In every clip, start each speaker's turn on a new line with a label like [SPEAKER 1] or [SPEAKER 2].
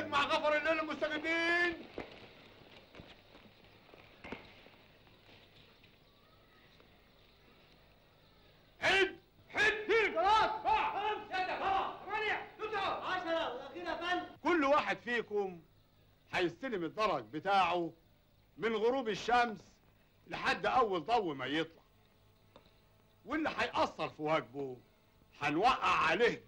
[SPEAKER 1] اسمع غفر الله للمستجيبين. حد خلاص. خلاص سادة. خلاص 8 9 10 والاخير يا فندم. كل واحد فيكم هيستلم الدرج بتاعه من غروب الشمس لحد اول ضوء ما يطلع، واللي هيأثر في واجبه هنوقع عليه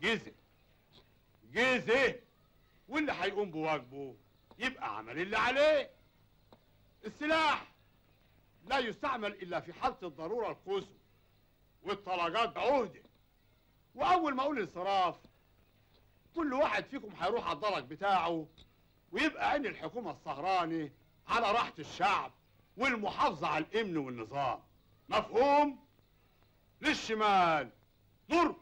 [SPEAKER 1] جزء، واللي هيقوم بواجبه يبقى عمل اللي عليه. السلاح لا يستعمل الا في حالة الضرورة القصوى، والطلقات عهدة. واول ما اقول انصراف كل واحد فيكم هيروح على الدرج بتاعه، ويبقى عين الحكومة السهراني على راحة الشعب والمحافظة على الامن والنظام. مفهوم؟ للشمال ضرب.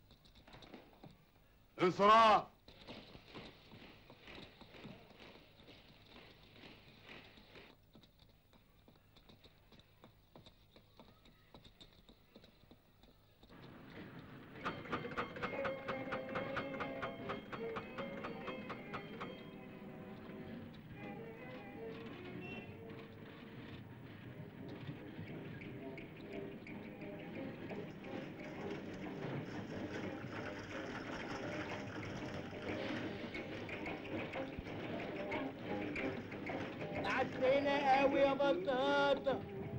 [SPEAKER 1] انصراف.
[SPEAKER 2] عسلنا قوي يا بطاطا.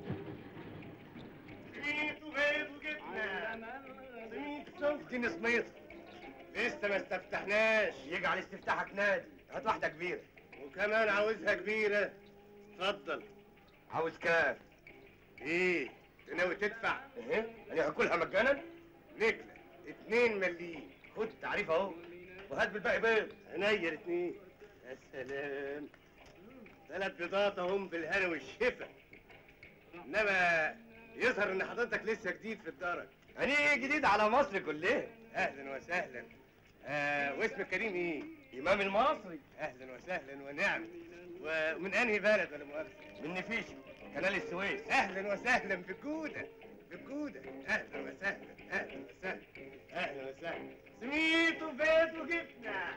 [SPEAKER 3] سميت وبيض وجبنه. سميت صفتي سميط. لسه ما استفتحناش. يجعل استفتاحك نادي. هات واحده كبيره. وكمان عاوزها كبيره. اتفضل. عاوز كام؟ ايه؟ ناوي تدفع؟ ايه؟ انا هاكلها مجانا؟ نكله 2 مليم. خد تعريف اهو. وهات بالباقي بيض. عينيا الاتنين. يا سلام. 3 بيضات اهم بالهنا والشفا. انما يظهر ان حضرتك لسه جديد في الدرج. يعني جديد على مصر كلها. اهلا وسهلا. واسمك كريم ايه؟ امام المصري. اهلا وسهلا ونعم. ومن انهي بلد ولا مؤاخذه؟ من نفيشو قناه السويس. اهلا وسهلا بالجوده. بالجوده. اهلا وسهلا. اهلا وسهلا. اهلا وسهلا. سميت وبيض وجبنه.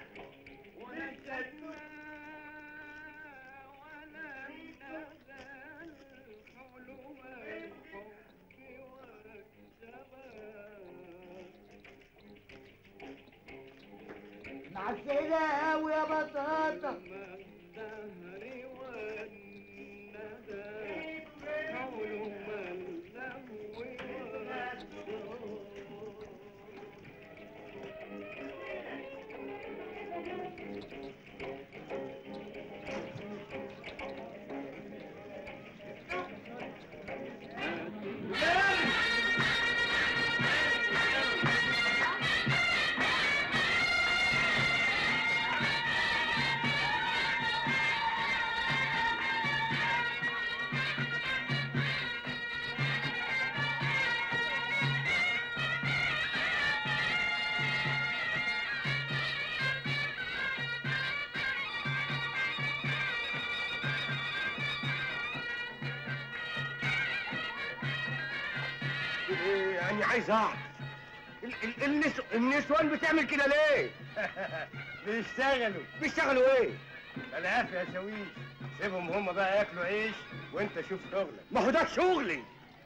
[SPEAKER 2] عسلنا قوي يا بطاطا.
[SPEAKER 3] يعني عايز اعرف النسوان بتعمل كده ليه؟ بيشتغلوا ايه؟ العافية يا شاويش. سيبهم هما بقى ياكلوا عيش وانت شوف شغلك. ما هو ده شغلي.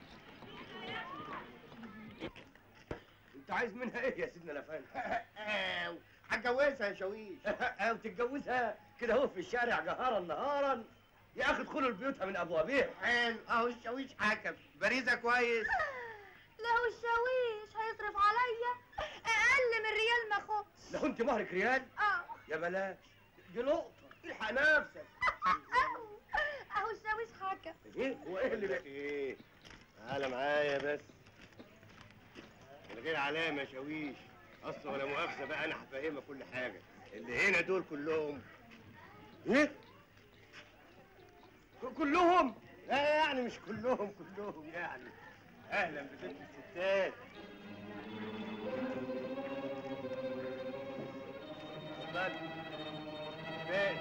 [SPEAKER 3] انت عايز منها ايه يا سيدنا الافندي؟ هتجوزها يا شاويش. تتجوزها كده اهو في الشارع جهارا نهارا؟ يا اخي ادخلوا البيوت من ابوابها. حلو اهو الشاويش حكم. باريزه كويس.
[SPEAKER 4] لو الشاويش هيصرف عليا اقل من ريال ما اخدش.
[SPEAKER 3] لو انت مهرك ريال؟ يا بلاش دي لقطه. الحق نفسك.
[SPEAKER 4] اهو الشاويش حكم.
[SPEAKER 3] ايه هو ايه اللي بقى ايه؟ تعالى معايا بس من غير علامه يا شاويش. اصل ولا مؤاخذه بقى انا هفهمك كل حاجه. اللي هنا دول كلهم ايه؟ كلهم؟ لا يعني مش كلهم يعني. اهلا بست الستات. اتفضل. فين؟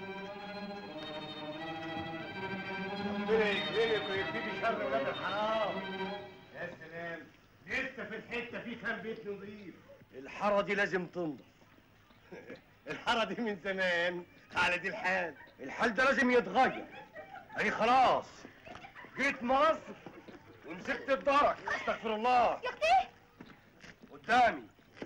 [SPEAKER 3] ربنا يكرمك ويكفيك شر ولاد الحرام. يا سلام. لسه في الحته في كام بيت نظيف. الحاره دي لازم تنضف. الحاره دي من زمان على دي الحال ده لازم يتغير. أنا خلاص جيت مصر ومسكت الدرك، استغفر الله.
[SPEAKER 4] يا اختي
[SPEAKER 3] قدامي.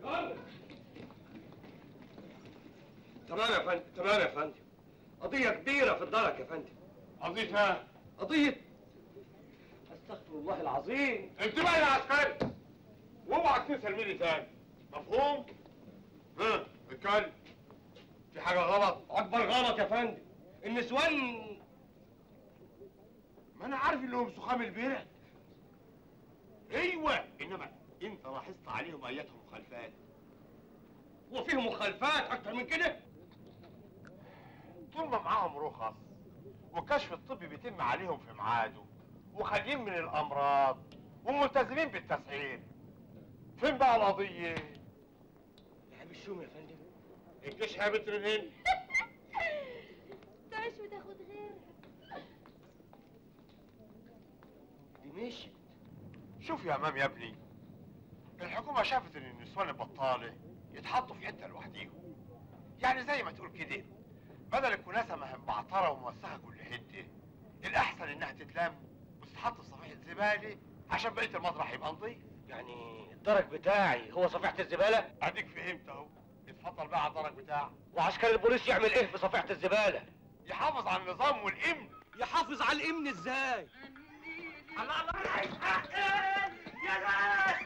[SPEAKER 3] تمام يا فندم، تمام يا فندم. قضية كبيرة في الدرك يا فندم.
[SPEAKER 1] قضيتها
[SPEAKER 3] قضية استغفر الله العظيم.
[SPEAKER 1] انتبه يا عسكري، واوعى تنسى الميري تاني، مفهوم؟ ها اتكلم. في حاجة غلط؟
[SPEAKER 3] أكبر غلط يا فندم. النسوان
[SPEAKER 1] ما أنا عارف إنهم سخام البرع. أيوه، إنما أنت لاحظت عليهم أياتهم مخالفات.
[SPEAKER 3] هو فيهم مخالفات أكتر من كده؟
[SPEAKER 1] طول ما معاهم رخص والكشف الطبي بيتم عليهم في ميعاده وخاليين من الأمراض وملتزمين بالتسعير، فين بقى القضية؟
[SPEAKER 3] لعب الشوم يا فندم.
[SPEAKER 1] الجيش هابت رنين.
[SPEAKER 4] تعيش وتاخد غيرها.
[SPEAKER 3] دي مشيت.
[SPEAKER 1] شوف يا امام يا ابني، الحكومة شافت ان النسوان البطالة يتحطوا في حتة لوحديهم. يعني زي ما تقول كده، بدل الكناسة ما هي مبعترة وموسخة كل حتة، الأحسن إنها تتلم وتتحط في صفيحة زبالة عشان بقية المطرح يبقى نظيف.
[SPEAKER 3] يعني الدرج بتاعي هو صفيحة الزبالة؟
[SPEAKER 1] أديك فهمت أهو، اتفضل بقى على الدرج بتاعك.
[SPEAKER 3] وعسكري البوليس يعمل إيه في صفيحة الزبالة؟
[SPEAKER 1] يحافظ على النظام والأمن.
[SPEAKER 3] يحافظ على الأمن إزاي؟
[SPEAKER 2] الله الله يا ناس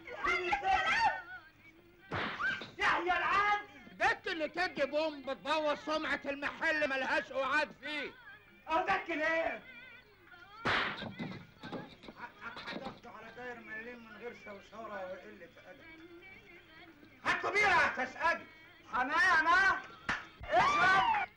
[SPEAKER 2] يحيى العدل.
[SPEAKER 5] البت اللي تدي بوم بتبوظ سمعة المحل ملهاش قعاد فيه.
[SPEAKER 2] اهو ده الكلام.
[SPEAKER 5] هتاخده على داير مليم من غير شوشرة وقلة أدب.
[SPEAKER 2] هاتوا بيرة يا تسأل حمامة اشرب.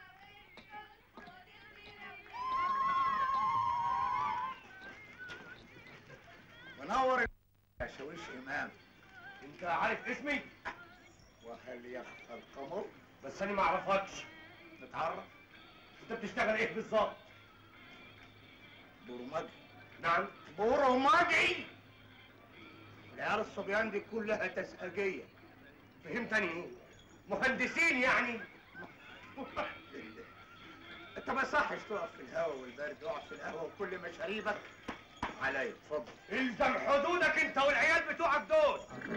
[SPEAKER 5] منور يا شاويش إمام.
[SPEAKER 3] أنت عارف اسمي؟
[SPEAKER 5] وهل يخفى القمر؟
[SPEAKER 3] بس أنا ما أعرفكش.
[SPEAKER 5] نتعرف.
[SPEAKER 3] أنت بتشتغل إيه بالظبط؟
[SPEAKER 5] برمجي.
[SPEAKER 3] نعم؟
[SPEAKER 5] برمجي. العيال الصبيان دي كلها تسأجية.
[SPEAKER 3] فهمتني إيه؟ مهندسين يعني؟
[SPEAKER 5] انت ما صحش تقف في الهواء والبرد، اقعد في القهوة وكل مشاريبك عليا. اتفضل.
[SPEAKER 3] الزم حدودك أنت والعيال بتوعك دول.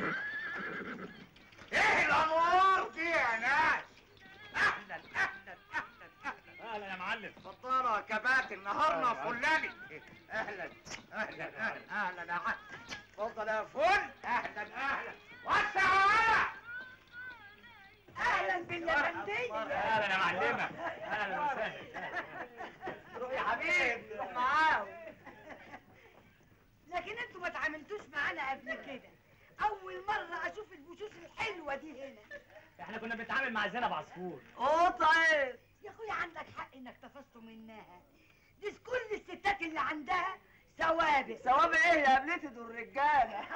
[SPEAKER 5] ايه الانوار دي يا ناس؟ اهلا اهلا اهلا اهلا.
[SPEAKER 3] أهلا يا معلم.
[SPEAKER 5] اتفضلوا يا كباتن، نهارنا فلاني. اهلا اهلا اهلا اهلا يا عم. اتفضل يا فل. اهلا اهلا. وسع على.
[SPEAKER 2] اهلا باللبندية.
[SPEAKER 3] أهلا يا معلمة. أهلا وسهلا.
[SPEAKER 2] روح يا حبيبي روح معاهم. لكن انتوا ما تعاملتوش معانا قبل كده. اول مرة اشوف الوشوش الحلوة دي هنا.
[SPEAKER 6] احنا كنا بنتعامل مع زينب عصفور.
[SPEAKER 2] طيب يا اخويا عندك حق انك تفصتوا منها. دي كل الستات اللي عندها سوابق. سوابق ايه يا قبلتي دول رجاله.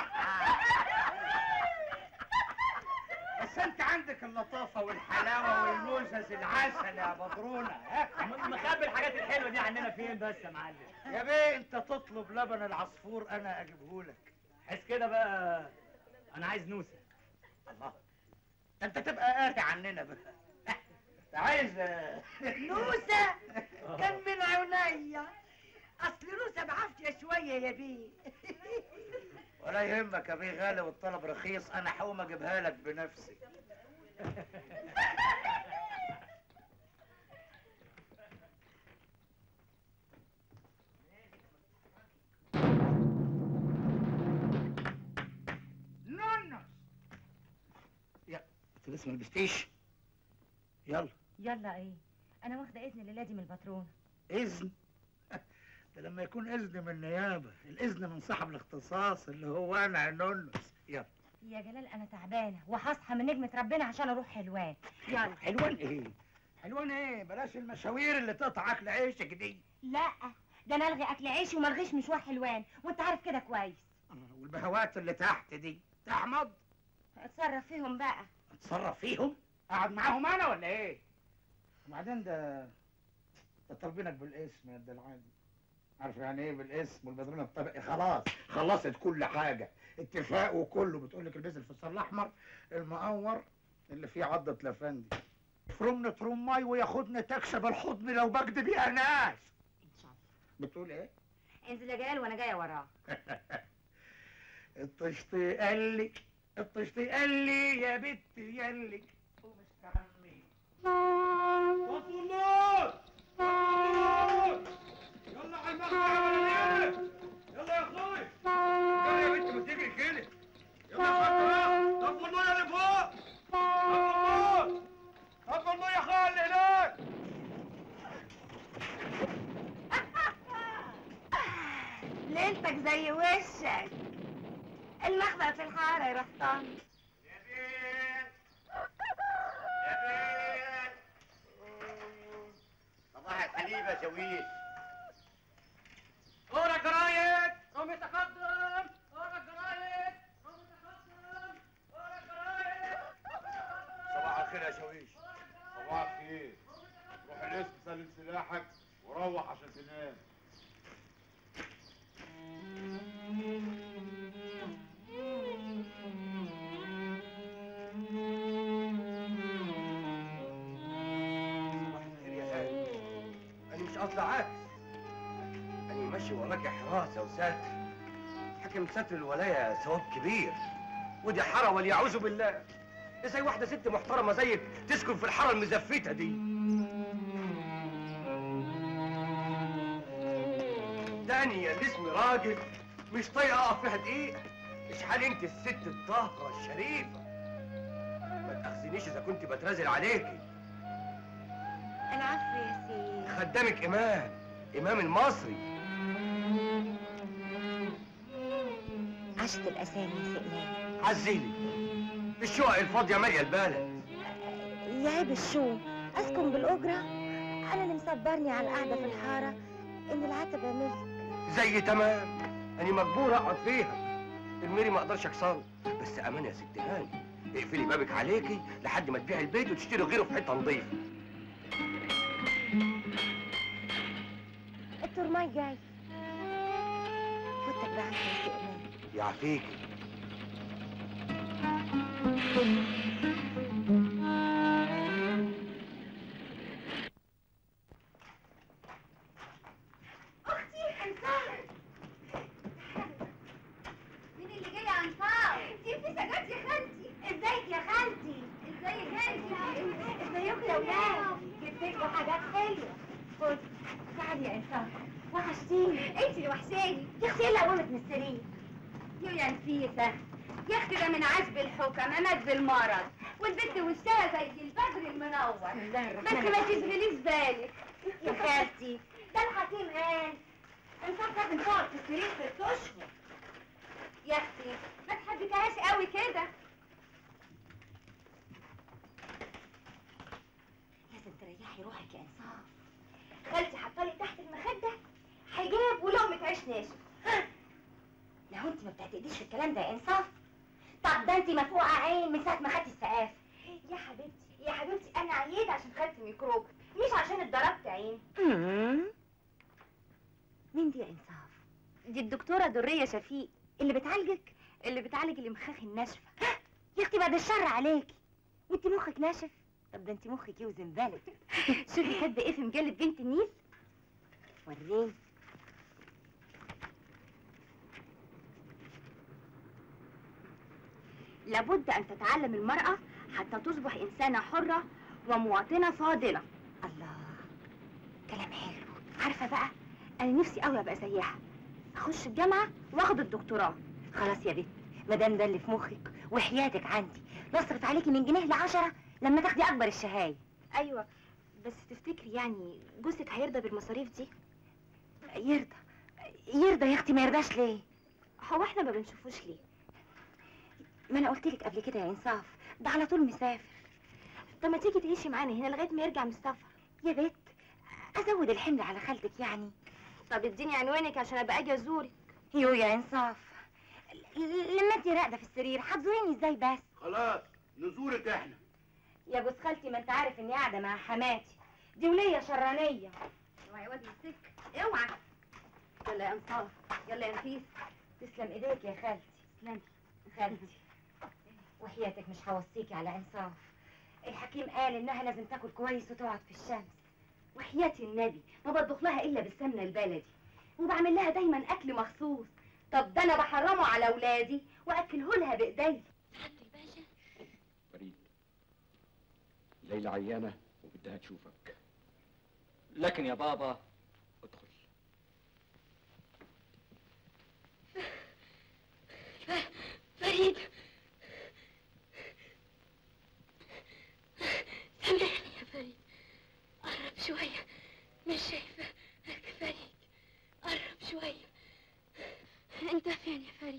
[SPEAKER 5] بس انت عندك اللطافة والحلاوة والموزز العسل يا بدرونة.
[SPEAKER 6] مخبي الحاجات الحلوه دي عننا فين بس يا معلم؟
[SPEAKER 5] يا بيه انت تطلب لبن العصفور انا اجيبهولك.
[SPEAKER 6] حس كده بقى، انا عايز نوسه.
[SPEAKER 5] الله، انت تبقى قاري عننا بقى. عايز
[SPEAKER 2] نوسة كان من عينيا. اصل نوسة بعافية شوية يا بيه.
[SPEAKER 5] ولا يهمك يا بيه، غالي والطلب رخيص، انا هقوم اجيبها لك بنفسي. نونس يا انت لسه ما لبستيش؟ يلا.
[SPEAKER 7] يلا ايه؟ انا واخده اذن الليله دي من الباترون.
[SPEAKER 5] اذن؟ ده لما يكون اذن من النيابه، الاذن من صاحب الاختصاص اللي هو انا يا نونس. يلا
[SPEAKER 7] يا جلال انا تعبانه وهصحى من نجمه ربنا عشان اروح حلوان. يلا.
[SPEAKER 5] حلوان ايه؟ حلوان ايه؟ بلاش المشاوير اللي تقطع اكل عيشك دي.
[SPEAKER 7] لا، ده انا الغي اكل عيشي وما الغيش مشوار حلوان، وانت عارف كده كويس.
[SPEAKER 5] والبهوات اللي تحت دي تحمض.
[SPEAKER 7] اتصرف فيهم بقى.
[SPEAKER 5] اتصرف فيهم؟ اقعد معاهم انا ولا ايه؟ وبعدين ده طالبينك بالاسم يا العادي. عارف يعني ايه بالاسم؟ والبدرونه الطبقي خلاص خلصت كل حاجه، اتفاق وكله. بتقول لك البس الفستان الاحمر المقور اللي فيه عضه لفندي. يفرمني ترماي وياخدني تكسب الحضن لو بكدب يا ناس.
[SPEAKER 7] ان شاء الله.
[SPEAKER 5] بتقول ايه؟
[SPEAKER 7] انزل يا جلال وانا جايه وراك.
[SPEAKER 5] الطشطي قال لك، الطشطي قال لي يا بت يالك ومستغني.
[SPEAKER 1] وطوا النور! يلا على المخبز يلا يا اخوي! يلا يا بنت ما تجري كده! يلا يا خالد طفوا النور اللي فوق! طفوا النور! طفوا النور يا خالد هناك!
[SPEAKER 2] ليلتك زي وشك. المخبأ في الحارة يا رحطان.
[SPEAKER 3] يا بيت يا بيت صباح الحليب يا شويش.
[SPEAKER 6] ورا الجرايد قوم يتقدم. ورا الجرايد قوم يتقدم. ورا الجرايد
[SPEAKER 3] صباح الخير يا شويش.
[SPEAKER 1] صباح الخير. روح القسم سلم سلاحك وروح عشان تنام.
[SPEAKER 3] صباح الخير يا خالد. أنا مش قصدي عكس، أنا ماشي وراك حراسة وساتر. حكم ستر الولاية ثواب كبير، ودي حارة وليعوذ بالله. ازاي واحدة ست محترمة زيك تسكن في الحارة المزفتة دي؟ تانية اللي اسمي راجل مش طايقة أقف فيها دقيقة. اشحال انت الست الطاهرة الشريفة. ما تأخذنيش إذا كنت بترازل عليكي.
[SPEAKER 2] العفو يا سيدي.
[SPEAKER 3] خدامك إمام المصري.
[SPEAKER 2] عشت الأسامي يا سئمان.
[SPEAKER 3] عزيلي الشقق الفاضية مالية البلد.
[SPEAKER 2] يا عيب الشو أسكن بالأجرة. أنا اللي مصبرني على القعدة في الحارة إن العتبة ملك.
[SPEAKER 3] زي تمام، أنا مجبور أقعد فيها. الميري ما أقدرش أكسره، بس أمان يا ست هاني. اقفلي بابك عليكي لحد ما تبيعي البيت وتشتري غيره في حتة نظيفة.
[SPEAKER 2] الترماي جاي. فوتك بعد يا سئمان.
[SPEAKER 3] يعافيكي.
[SPEAKER 4] اختي انصار. مين اللي جاي يا انصار؟ دي في سجاد يا خالتي. ازيك يا خالتي؟ ازيك انتي؟
[SPEAKER 2] ازيكم يا ولاد؟ جبت لكم حاجات حلوة. خد تعالي يا انصار. وحشتيني.
[SPEAKER 4] انتي اللي وحشاني.
[SPEAKER 2] يا اختي اللي قومت من السرير.
[SPEAKER 4] يا نفيسة يا اختي ده من عزب الحكمة مات بالمرض والبنت وشها زي البدر المنور.
[SPEAKER 2] بسم الله
[SPEAKER 4] بس
[SPEAKER 2] الرحمن
[SPEAKER 4] ما تشغليش بالك
[SPEAKER 2] يا خالتي ده الحكيم قال انصار لازم تقعد في السرير 6 اشهر.
[SPEAKER 4] يا اختي ما تحبكهاش قوي كده.
[SPEAKER 2] لازم تريحي روحك يا انصار. خالتي حطالي تحت المخدة حجاب ولقمة عيش ناشف. لو انت ما بتعتقديش في الكلام ده يا انصاف. طب ده انت مفقوعة عين من ساعة ما خدتي السقاف.
[SPEAKER 4] يا حبيبتي يا حبيبتي انا عييت عشان خدت ميكروب مش عشان اتضربت عين.
[SPEAKER 2] مين دي يا انصاف؟
[SPEAKER 4] دي الدكتورة درية شفيق
[SPEAKER 2] اللي بتعالجك؟
[SPEAKER 4] اللي بتعالج الامخاخ الناشفة.
[SPEAKER 2] يا اختي بعد الشر عليكي. وانت مخك ناشف؟ طب ده انت مخك يوزن بالك.
[SPEAKER 4] شوفي كاتبة ايه في مجلة بنت النيل.
[SPEAKER 2] وريني.
[SPEAKER 4] لابد ان تتعلم المرأة حتى تصبح انسانة حرة ومواطنة فاضلة.
[SPEAKER 2] الله كلام حلو.
[SPEAKER 4] عارفة بقى انا نفسي قوي ابقى زيها، اخش الجامعة واخد الدكتوراه.
[SPEAKER 2] خلاص يا بنت مادام ده اللي في مخك وحياتك عندي نصرف عليكي من جنيه ل10 لما تاخدي اكبر الشهايد.
[SPEAKER 4] ايوه بس تفتكري يعني جوزك هيرضى بالمصاريف دي؟
[SPEAKER 2] يرضى يا اختي. ما يرضاش ليه؟
[SPEAKER 4] هو احنا ما بنشوفوش ليه؟
[SPEAKER 2] ما انا قلت لك قبل كده يا انصاف ده على طول مسافر.
[SPEAKER 4] طب ما تيجي تعيشي معانا هنا لغايه ما يرجع من السفر.
[SPEAKER 2] يا بنت ازود الحمل على خالتك يعني.
[SPEAKER 4] طب اديني عنوانك عشان ابقى اجي ازورك.
[SPEAKER 2] يو يا انصاف لما انت راقده في السرير هتزوريني ازاي بس؟
[SPEAKER 1] خلاص نزورك احنا.
[SPEAKER 2] يا جوز خالتي ما انت عارف اني قاعده مع حماتي دي وليه شرانيه.
[SPEAKER 4] اوعي يا واد يمسك اوعى. يلا يا انصاف يلا يا نفيس.
[SPEAKER 2] تسلم ايديك يا خالتي.
[SPEAKER 4] تسلمي
[SPEAKER 2] خالتي وحياتك مش هوصيكي على انصاف. الحكيم قال انها لازم تاكل كويس وتقعد في الشمس. وحياة النبي ما بطبخ لها الا بالسمنه البلدي، وبعمل لها دايما اكل مخصوص. طب ده انا بحرمه على اولادي واكله لها بايدي.
[SPEAKER 4] سعادة الباشا.
[SPEAKER 8] فريد، ليلى عيانه وبدها تشوفك. لكن يا بابا ادخل.
[SPEAKER 4] فريد، سامحني يا فريد، قرب شوية، مش شايفة فريد، قرب شوية. انت فين يا فريد؟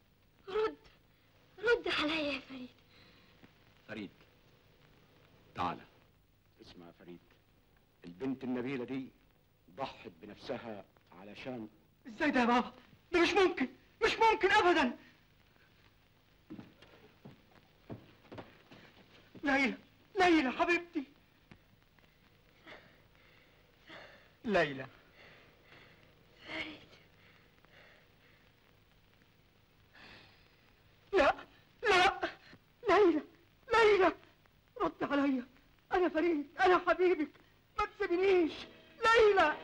[SPEAKER 4] رد عليا يا فريد.
[SPEAKER 8] فريد تعال. اسمع يا فريد، البنت النبيلة دي ضحت بنفسها علشان.
[SPEAKER 6] ازاي ده يا بابا؟ ده مش ممكن، مش ممكن ابدا. ليلى حبيبتي، ليلى.
[SPEAKER 4] فريد،
[SPEAKER 6] لا ليلى رد عليا. انا فريد، انا حبيبك، ما تسيبنيش. ليلى.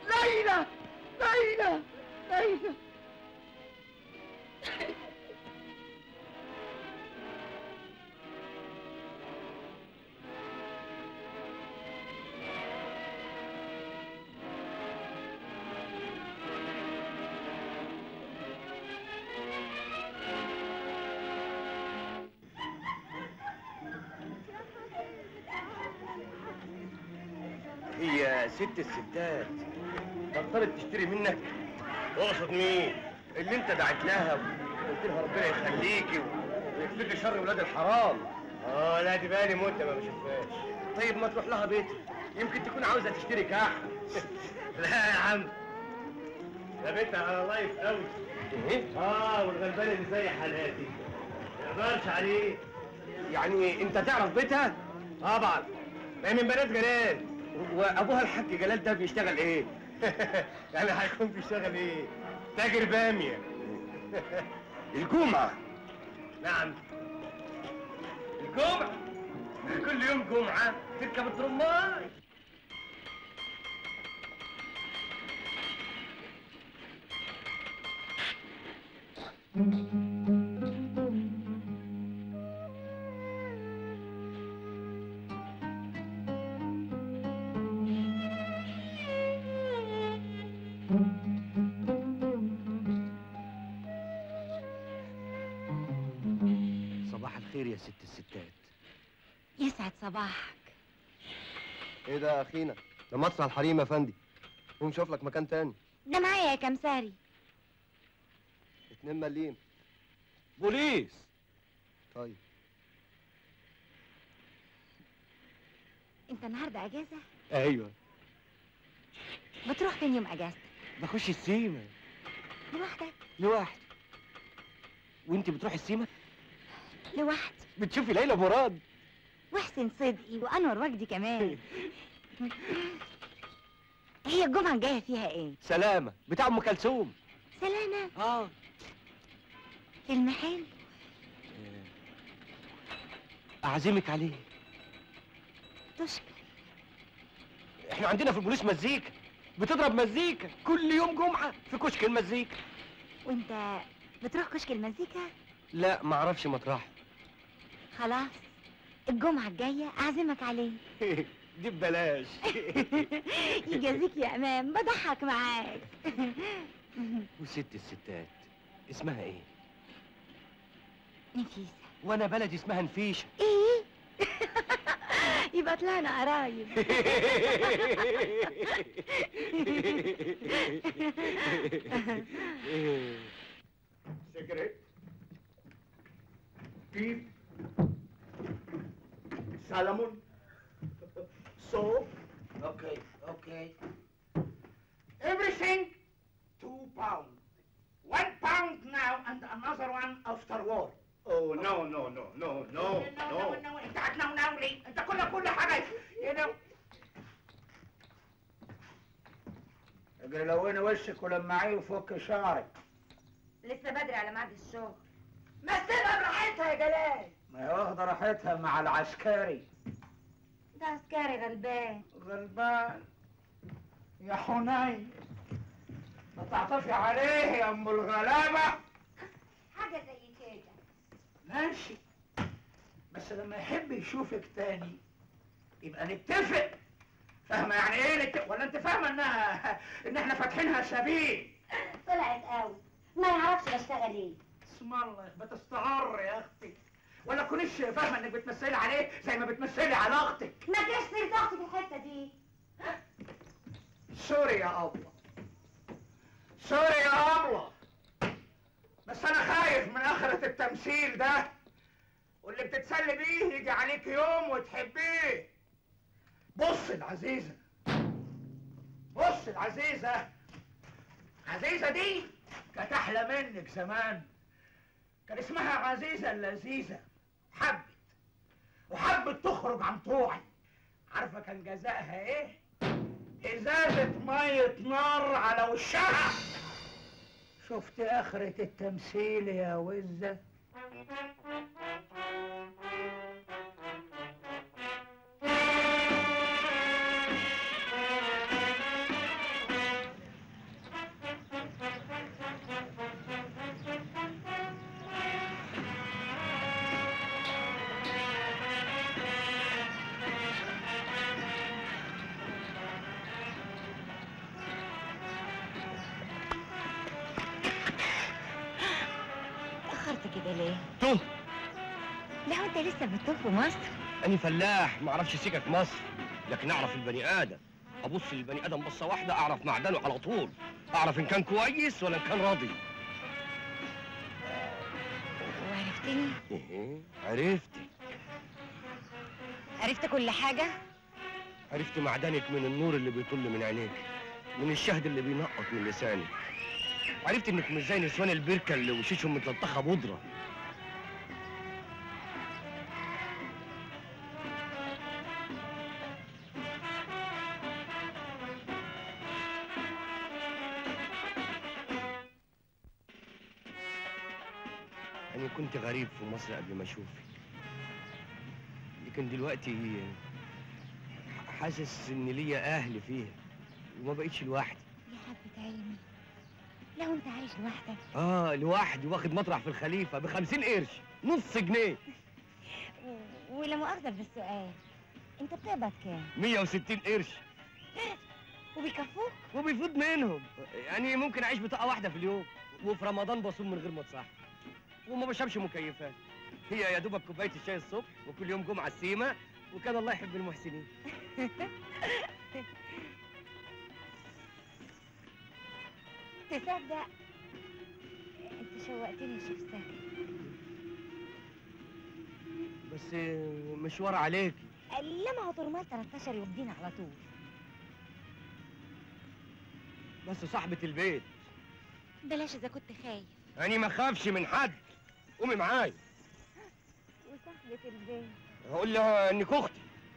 [SPEAKER 3] هي ست الستات بطلت تشتري منك؟ اقصد مين؟ اللي انت دعيت لها وقلت لها ربنا يخليكي ويكفيكي شر ولاد الحرام. لا دي بالي مده ما بشوفهاش. طيب ما تروح لها بيتك، يمكن تكون عاوزه تشتري كحك. لا يا عم، ده بيتها على لايف قوي. ايه؟ والغلبان اللي زي حالاتي ما يقدرش عليه. يعني انت تعرف بيتها؟ طبعا، ما هي من بنات جلال. وابوها الحاج جلال ده بيشتغل ايه؟ يعني هيكون بيشتغل ايه؟ تاجر باميه. الجمعه. نعم، الجمعه. كل يوم جمعه تركب الترماي. صباح الخير يا ست الستات.
[SPEAKER 2] يسعد صباحك.
[SPEAKER 3] ايه ده يا اخينا؟ ده مسرح الحريم يا فندي. قوم شوف لك مكان تاني.
[SPEAKER 2] ده معايا يا كمساري.
[SPEAKER 3] 2 مليم.
[SPEAKER 8] بوليس.
[SPEAKER 3] طيب
[SPEAKER 2] انت النهارده اجازه؟
[SPEAKER 3] ايوه.
[SPEAKER 2] بتروح فين يوم اجازتك؟
[SPEAKER 3] بخش السيما.
[SPEAKER 2] لوحدك؟
[SPEAKER 3] لوحدي. وانت بتروحي السيما؟
[SPEAKER 2] لوحدي.
[SPEAKER 3] بتشوفي ليلى مراد
[SPEAKER 2] وحسين صدقي وانور وجدي كمان. هي الجمعه الجايه فيها ايه؟
[SPEAKER 3] سلامه بتاع ام كلثوم.
[SPEAKER 2] سلامه؟ فيلم حلو.
[SPEAKER 3] اعزمك عليه.
[SPEAKER 2] تشكر.
[SPEAKER 3] احنا عندنا في البوليس مزيكا بتضرب مزيكا كل يوم جمعه في كشك المزيكا.
[SPEAKER 2] وانت بتروح كشك المزيكا؟
[SPEAKER 3] لا ما اعرفش مطرحه.
[SPEAKER 2] خلاص، الجمعه الجايه اعزمك عليه.
[SPEAKER 3] دي ببلاش.
[SPEAKER 2] يجازيك يا امام، بضحك معاك.
[SPEAKER 3] وست الستات اسمها ايه؟
[SPEAKER 2] نفيسه.
[SPEAKER 3] وانا بلدي اسمها نفيشه.
[SPEAKER 2] ايه؟ يبقى طلعنا قرايب.
[SPEAKER 5] سيجريت، بيف، سالمون، soap. Okay. Everything 2 pounds. 1 pound now and another one after war. Oh no. انت هتنونو ليه؟ انت كل حاجه اجري لوني وشك ولمعيه وفك شعرك.
[SPEAKER 2] لسه بدري على ميعاد الشغل.
[SPEAKER 6] ما تسيبها براحتها يا جلال.
[SPEAKER 5] ما هي واخده راحتها مع العسكري.
[SPEAKER 7] انت عسكري غلبان.
[SPEAKER 5] غلبان يا حنين، ما تعطفي عليه يا ام الغلابه.
[SPEAKER 2] حاجه زي كده.
[SPEAKER 5] ماشي، بس لما يحب يشوفك تاني يبقى نتفق. فاهمه يعني ايه ولا انت فاهمه ان احنا فاتحينها سبيل؟
[SPEAKER 2] طلعت قوي، ما يعرفش بشتغل ايه.
[SPEAKER 5] اسم الله، بتستعر يا اختي، ولا تكونيش فاهمه انك بتمثلي عليه زي ما بتمثلي على اختك.
[SPEAKER 2] ما تجيش سيرة اختي في الحته دي.
[SPEAKER 5] سوري يا ابله، سوري يا ابله، بس انا خايف من اخرة التمثيل ده، واللي بتتسلي بيه يجي عليك يوم وتحبيه. بص العزيزة، بص العزيزة، عزيزة دي كانت احلى منك زمان، كان اسمها عزيزة اللذيذة. وحبت تخرج عن طوعي. عارفة كان جزائها ايه؟ ازازة مية نار على وشها. شفت اخرة التمثيل يا وزة؟
[SPEAKER 7] كده ليه؟
[SPEAKER 9] توه.
[SPEAKER 7] لا هو انت لسه بتطوف في مصر؟
[SPEAKER 9] أنا فلاح، ما اعرفش سكك مصر، لكن اعرف البني ادم. ابص للبني ادم بصه واحده اعرف معدنه على طول، اعرف ان كان كويس ولا ان كان راضي.
[SPEAKER 7] وعرفتني؟
[SPEAKER 9] عرفتي.
[SPEAKER 7] عرفت كل حاجه؟
[SPEAKER 9] عرفت معدنك من النور اللي بيطل من عينيك، من الشهد اللي بينقط من لسانك. وعرفت انك مش زي نسوان البركه اللي وشيشهم متلطخه بودره. أنا كنت غريب في مصر قبل ما أشوفك، لكن دلوقتي حاسس إن ليا أهل فيها وما بقيتش لوحدي.
[SPEAKER 7] يا حبة علمي، لو أنت عايش لوحدك؟
[SPEAKER 9] لوحدي، واخد مطرح في الخليفة ب50 قرش، نص جنيه.
[SPEAKER 7] ولا مؤاخذة بالسؤال، أنت بتقبض كام؟
[SPEAKER 9] 160 قرش.
[SPEAKER 7] وبيكفوك؟
[SPEAKER 9] وبيفوت منهم، يعني ممكن أعيش بطاقة واحدة في اليوم، وفي رمضان بصوم من غير ما أتصحى. وما بشربش مكيفات، هي يا دوبك كوبايه الشاي الصبح وكل يوم جمعه السيمه، وكان الله يحب المحسنين.
[SPEAKER 7] تصدق انت شوقتني اشوف ساكن،
[SPEAKER 9] بس مشوار عليك.
[SPEAKER 7] لا ما هو طرمال 13 يودينا على طول.
[SPEAKER 9] بس صاحبة البيت
[SPEAKER 7] بلاش اذا كنت خايف.
[SPEAKER 9] أنا ما خافش من حد، قومي معايا.
[SPEAKER 7] وصاحبة البيت
[SPEAKER 9] هقول لها إنك أختي.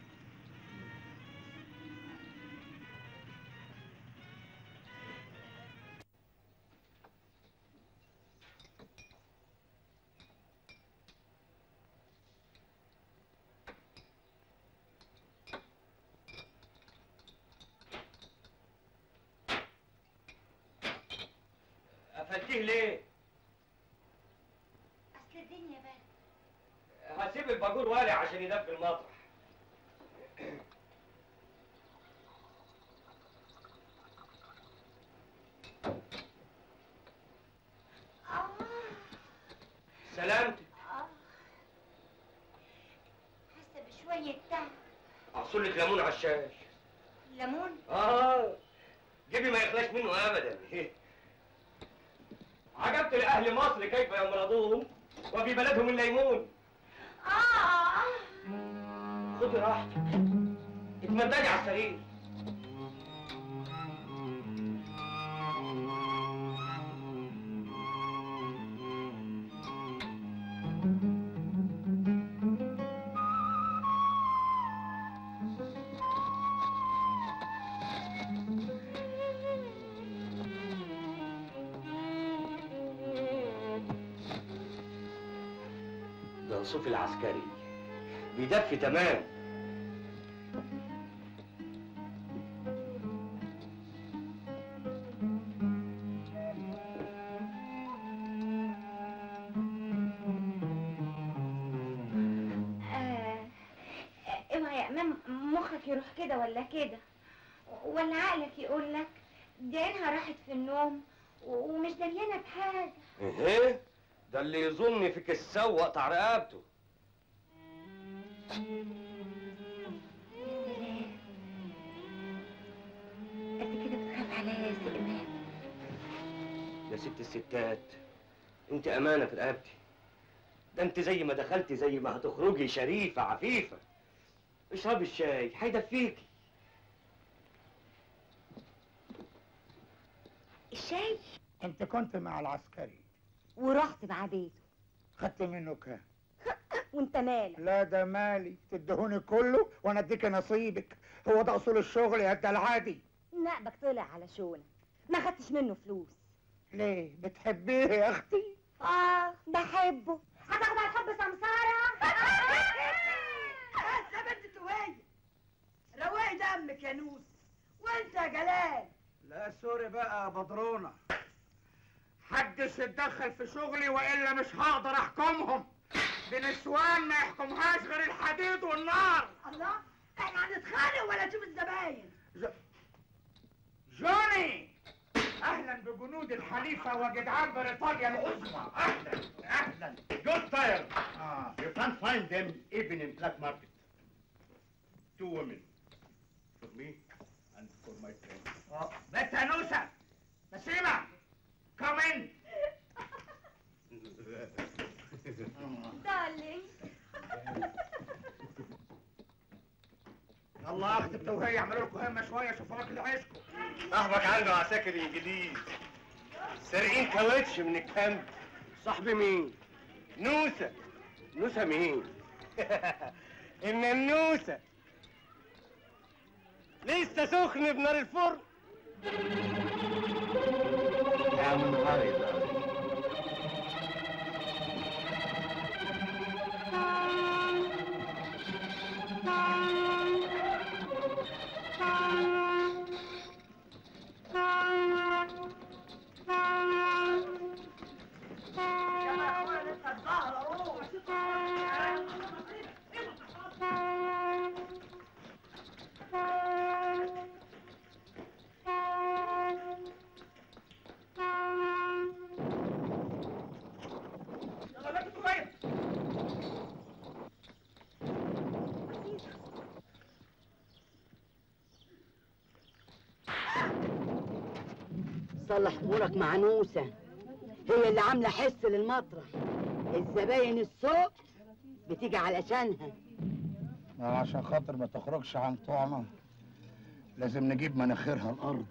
[SPEAKER 9] قفلتيه ليه؟
[SPEAKER 2] اصل الدنيا برد.
[SPEAKER 9] هسيب الباجور والي عشان يدفي المطرح. سلامتك.
[SPEAKER 2] حاسه بشويه تعب.
[SPEAKER 9] اعصر لك ليمون على الشاي.
[SPEAKER 2] ليمون؟
[SPEAKER 9] جيبي ما يخلاش منه ابدا. عجبت لاهل مصر كيف يمرضون وفي بلدهم الليمون. خدي راحتك، اتمددي على السرير. ده صوف العسكري بيدفي تمام.
[SPEAKER 2] امام مخك يروح كده ولا كده، ولا عقلك يقول لك دي عينها راحت في النوم ومش دريانه بحاجه.
[SPEAKER 9] ايه ده اللي يظن فيك السوق قطع رقبته.
[SPEAKER 2] يا سلام، قد كده بتخاف عليا يا سي امام؟
[SPEAKER 9] يا ست الستات، انت امانه في رقبتي. ده انت زي ما دخلتي زي ما هتخرجي شريفه عفيفه. اشربي الشاي هيدفيكي.
[SPEAKER 2] الشاي؟
[SPEAKER 5] انت كنت مع العسكري
[SPEAKER 2] ورحت مع بيته،
[SPEAKER 5] خدت منه كام؟
[SPEAKER 2] وانت مالك؟
[SPEAKER 5] لا ده مالي، تدهوني كله وانا اديك نصيبك. هو ده اصول الشغل يا ده العادي.
[SPEAKER 2] نقبك طلع على شونه، ما خدتش منه فلوس.
[SPEAKER 5] ليه بتحبيه يا اختي؟
[SPEAKER 2] بحبه. هتاخد على الحب سمساره؟
[SPEAKER 6] بس يا بنت توهية، روقي دمك يا نوس. وانت يا جلال؟
[SPEAKER 5] لا سوري بقى يا بدرونه، حدش يتدخل في شغلي والا مش هقدر احكمهم. دي نسوان ما يحكمهاش غير الحديد والنار.
[SPEAKER 6] الله، احنا هنتخانق ولا نشوف الزباين؟
[SPEAKER 5] جوني، اهلا بجنود الحليفه وجدعان بريطانيا العظمى. اهلا اهلا.
[SPEAKER 1] Good tire. You can't find them even in black market. 2 women. For me and for my friend.
[SPEAKER 5] بس انوسه نسيمه كومن.
[SPEAKER 2] دارلينج.
[SPEAKER 5] يلا يا اختي التوهيه اعملوا لكم همه شويه، شوفوا اكل عيشكم.
[SPEAKER 3] صاحبك عنده عساكر انجليز سارقين كاوتش من الكامب.
[SPEAKER 9] صاحبي مين؟
[SPEAKER 3] نوسه. نوسه مين؟ النوسه لسه سخن بنار الفرن.
[SPEAKER 1] يا منهار.
[SPEAKER 10] صلح امورك مع نوسه، هي اللي عامله حس للمطرح. الزباين السوق بتيجي علشانها.
[SPEAKER 5] عشان خاطر ما تخرجش عن طعمه لازم نجيب مناخيرها الارض.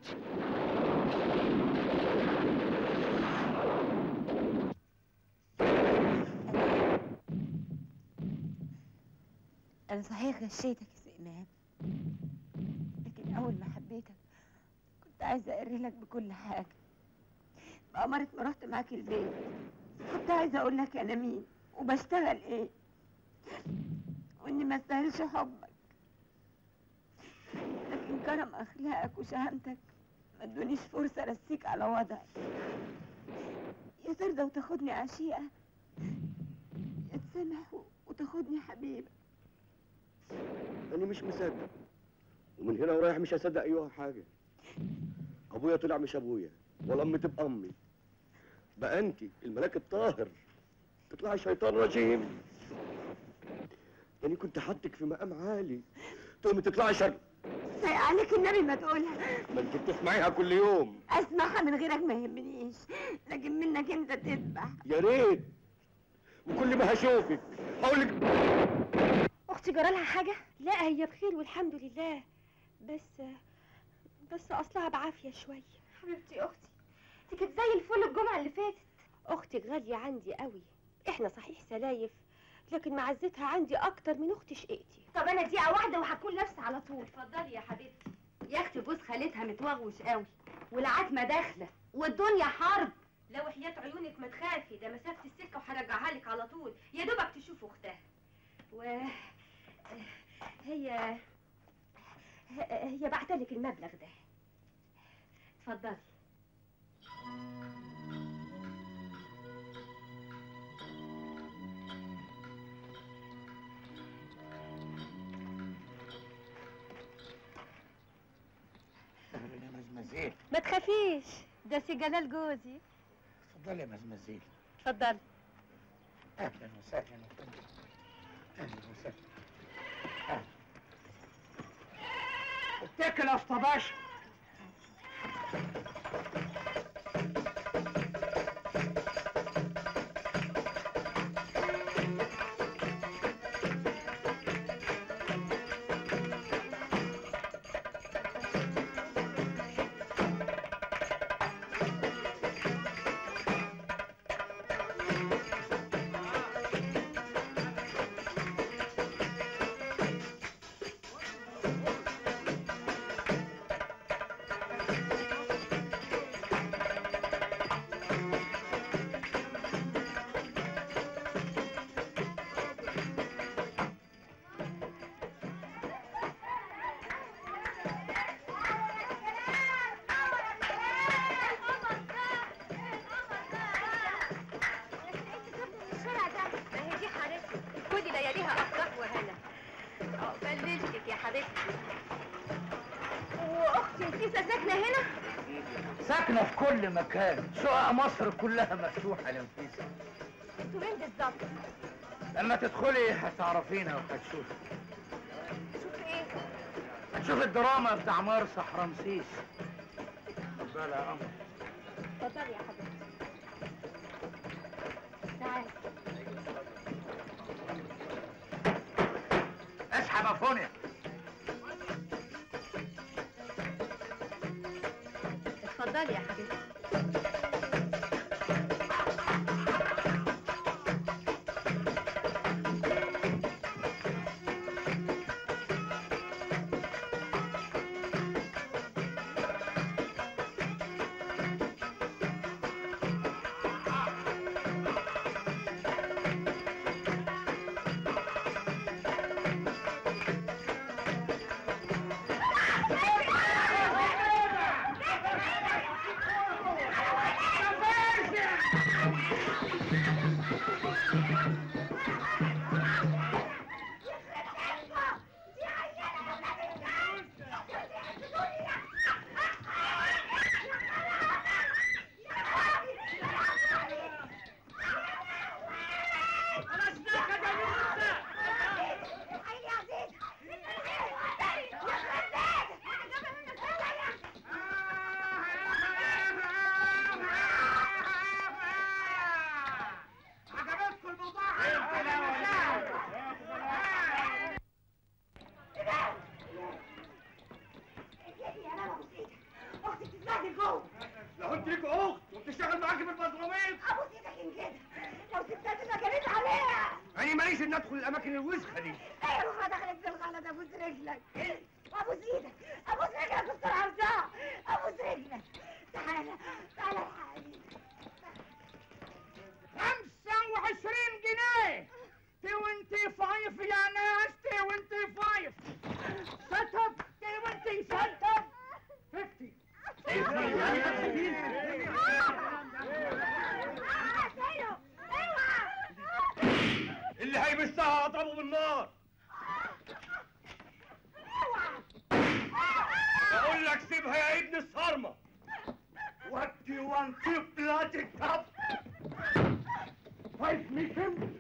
[SPEAKER 2] انا صحيح غشيتك يا سي امام، لكن اول ما حبيتك كنت عايزه اقري لك بكل حاجه. بأمارة ما رحت معاك البيت كنت عايزه اقول لك انا مين وبشتغل ايه، واني ما استاهلش حبك، لكن كرم اخلاقك وشهامتك ما ادونيش فرصه ارسيك على وضعي. يا ترضى وتاخدني عشيقه، يا تسامح وتاخدني حبيبه.
[SPEAKER 9] انا مش مصدق، ومن هنا ورايح مش هصدق ايها حاجه. ابويا طلع مش ابويا، ولا امي تبقى امي. بقى انت الملاك الطاهر تطلعي شيطان رجيم. يعني كنت حاطك في مقام عالي تقومي تطلعي شر.
[SPEAKER 2] سايق عليك النبي ما تقولها.
[SPEAKER 9] ما انت بتسمعيها كل يوم.
[SPEAKER 2] اسمعها من غيرك ما يهمنيش، لكن منك انت تذبح.
[SPEAKER 9] يا ريت، وكل ما هشوفك هقول لك.
[SPEAKER 4] اختي جرالها حاجه؟ لا هي بخير والحمد لله، بس اصلها بعافيه شويه.
[SPEAKER 2] حبيبتي اختي دي كانت زي الفل الجمعه اللي فاتت.
[SPEAKER 4] اختك غاليه عندي قوي، احنا صحيح سلايف لكن معزتها عندي اكتر من اخت شقيقتي.
[SPEAKER 2] طب انا دقيقه واحده وهكون لابسه على طول.
[SPEAKER 11] اتفضلي يا حبيبتي. يا اختي جوز خالتها متوغوش قوي والعتمه داخله والدنيا حرب.
[SPEAKER 4] لو وحياة عيونك ما تخافي، ده مسافه السكه وهرجعها لك على طول، يا دوبك تشوف اختها. هي بعتلك المبلغ ده، اتفضلي.
[SPEAKER 5] مزمزيل.
[SPEAKER 7] ما تخافيش، ده سي جلال جوزي.
[SPEAKER 5] اتفضلي يا مزمزيل.
[SPEAKER 7] اتفضلي.
[SPEAKER 5] اهلا وسهلا. اهلا وسهلا. اهلا. اتكل يا اسطى باشا. ساكنة في كل مكان، شقق مصر كلها مفتوحة لنفيسة.
[SPEAKER 2] انتوا مين بالظبط؟
[SPEAKER 5] لما تدخلي هتعرفينا وهتشوفي.
[SPEAKER 2] شوفي ايه؟
[SPEAKER 5] هتشوفي الدراما بتاع مرسح رمسيس. اتفضلي يا قمر.
[SPEAKER 2] اتفضلي يا حبيبتي. تعالي.
[SPEAKER 5] اسحب افونيا.
[SPEAKER 2] اتفضلي يا حبيبتي.
[SPEAKER 3] لو انت ليك اخت وبتشتغل معاكي بالبطرميط
[SPEAKER 2] ابوس ايدك ان كده، لو سبتها تبقى جريت عليها.
[SPEAKER 3] انا ماليش ان ادخل الاماكن الوسخه دي.
[SPEAKER 2] ايه روحها دخلت في الغلط، ابوس رجلك، ابوس ايدك، ابوس رجلك استر عرضها، ابوس رجلك. تعالى تعالى الحقني.
[SPEAKER 5] 25 جنيه 25 يا ناس، 25 ستب 20 ستب 50.
[SPEAKER 3] اللي هيمسها اضربه بالنار. بقول لك سيبها يا ابن الصرمه. ودي وانتي بلاد الكف 5 ميشن.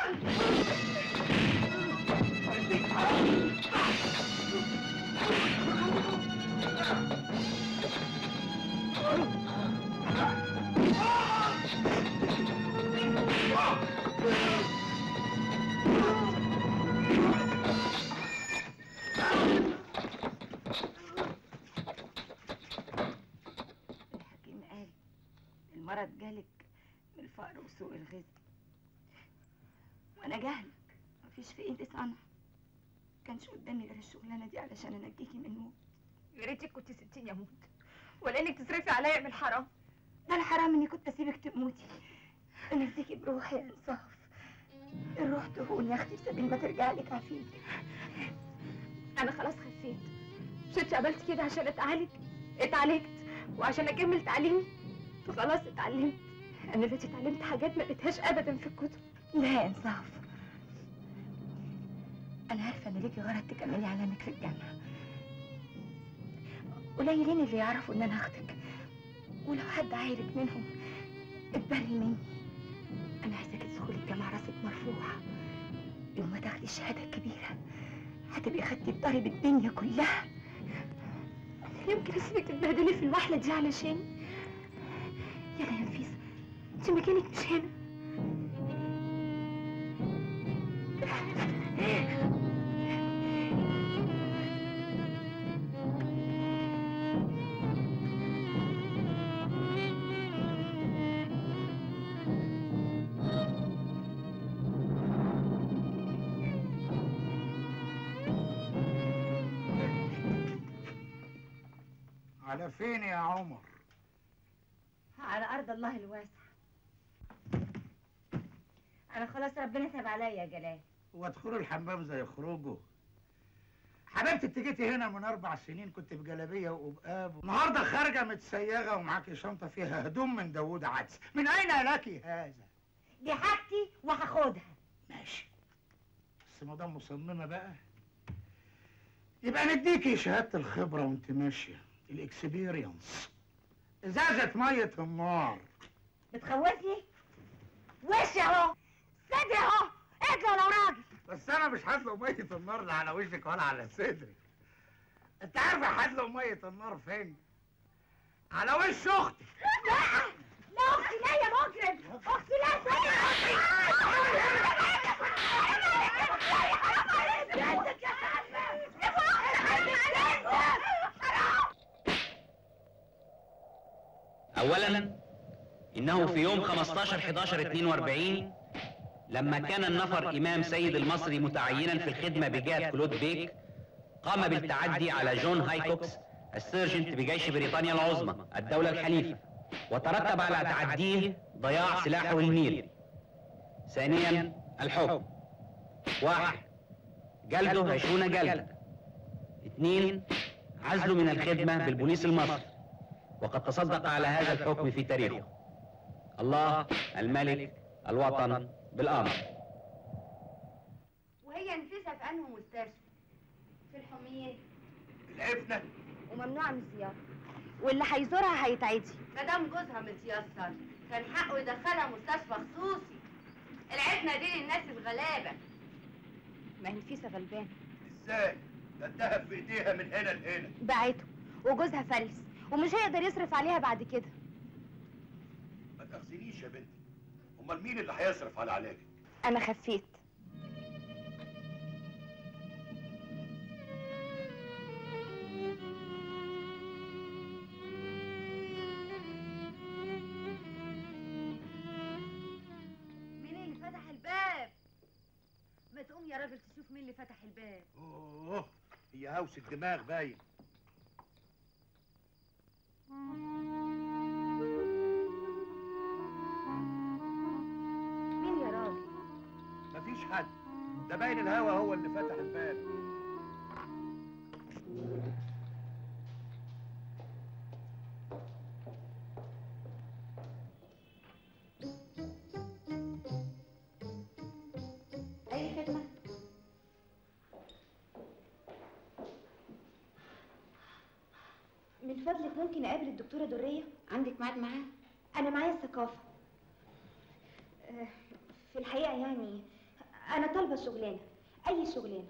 [SPEAKER 2] الحكيم قال المرض جالك من الفقر وسوء الغذاء، وانا جهلك مفيش في ايدي صنع. كانش قدامي غير الشغلانه دي علشان انجيكي من الموت.
[SPEAKER 7] يا ريتك كنت سبتيني اموت، ولا انك تصرفي عليا من الحرام.
[SPEAKER 2] ده الحرام اني كنت اسيبك تموتي. انا اديكي بروحي يا انصاف. الروح تهون يا اختي بسبيل ما ترجع لك عافية.
[SPEAKER 7] انا خلاص خفيت، مش اتقبلت كده عشان اتعالجت وعشان اكمل تعليمي، فخلاص اتعلمت. انا دلوقتي اتعلمت حاجات ما لقيتهاش ابدا في الكتب.
[SPEAKER 2] لا يا انصاف، انا عارفه ان ليكي غرض تكملي علامك في الجامعه، قليلين اللي يعرفوا ان انا اختك، ولو حد عارف منهم اتبري مني. انا عايزاك تدخلي الجامعه راسك مرفوعه، يوم ما تاخدي الشهاده الكبيره هتبقي خدتي بضرب الدنيا كلها. انا يمكن اسيبك تتبهدلي في الوحله دي علشاني؟ يلا يا نفيسه، انت مكانك مش هنا.
[SPEAKER 5] على فين يا عمر؟
[SPEAKER 2] على ارض الله الواسع. انا خلاص ربنا تاب عليا يا جلال.
[SPEAKER 5] وادخلوا الحمام زي خروجه. حبيبتي انت جيتي هنا من 4 سنين كنت بجلابيه وقبقاب، النهارده خارجه متسيغه ومعاكي شنطه فيها هدوم من داوود عدس، من اين لك هذا؟
[SPEAKER 2] دي حاجتي وهاخدها.
[SPEAKER 5] ماشي، بس ما دام مصممه بقى يبقى نديكي شهاده الخبره وانت ماشيه، الاكسبيرينس. ازازه ميه النار.
[SPEAKER 2] بتخوفني؟ وشي اهو، صدري اهو، اطلع لو راجل.
[SPEAKER 5] بس انا مش هدلق ميه النار لا على وشك ولا على صدرك. انت عارفه هدلق ميه النار فين؟ على وش اختي.
[SPEAKER 2] لا لا، اختي لا يا مجرم، اختي لا.
[SPEAKER 12] أولاً إنه في يوم 15/11/42 لما كان النفر إمام سيد المصري متعيناً في الخدمة بجهة كلود بيك، قام بالتعدي على جون هايكوكس السيرجنت بجيش بريطانيا العظمى الدولة الحليفة، وترتب على تعديه ضياع سلاحه الميري. ثانياً الحكم: 1. جلده 20 جلدة. 2. عزله من الخدمة بالبوليس المصري، وقد تصدق على هذا الحكم في تاريخه. الله، الملك، الوطن، بالأمر.
[SPEAKER 11] وهي نفيسة في انه مستشفى؟ في الحمية
[SPEAKER 3] العفنة،
[SPEAKER 11] وممنوعة من الزيارة، واللي هيزورها هيتعدي. مدام جوزها متيسر كان حقه يدخلها مستشفى خصوصي. العفنة دي للناس الغلابة. ما هي نفيسة غلبانة.
[SPEAKER 3] ازاي؟ ده الدهب في ايديها من هنا لهنا.
[SPEAKER 11] باعته وجوزها فلس ومش هيقدر يصرف عليها بعد كده.
[SPEAKER 3] ما تاخذنيش يا بنتي، امال مين اللي هيصرف على علاجك؟
[SPEAKER 11] انا خفيت. مين اللي فتح الباب؟ ما تقوم يا راجل تشوف مين اللي فتح الباب.
[SPEAKER 3] اوه، هي هوس الدماغ باين.
[SPEAKER 11] مين يا راجل؟
[SPEAKER 3] مفيش حد، ده باين الهوا هو اللي فتح الباب.
[SPEAKER 11] اي خدمة؟ من فضلك ممكن اقابل الدكتورة درية؟ عندك ميعاد معاها؟ انا معايا الثقافة. في الحقيقة يعني انا طالبة شغلانة، اي شغلانة.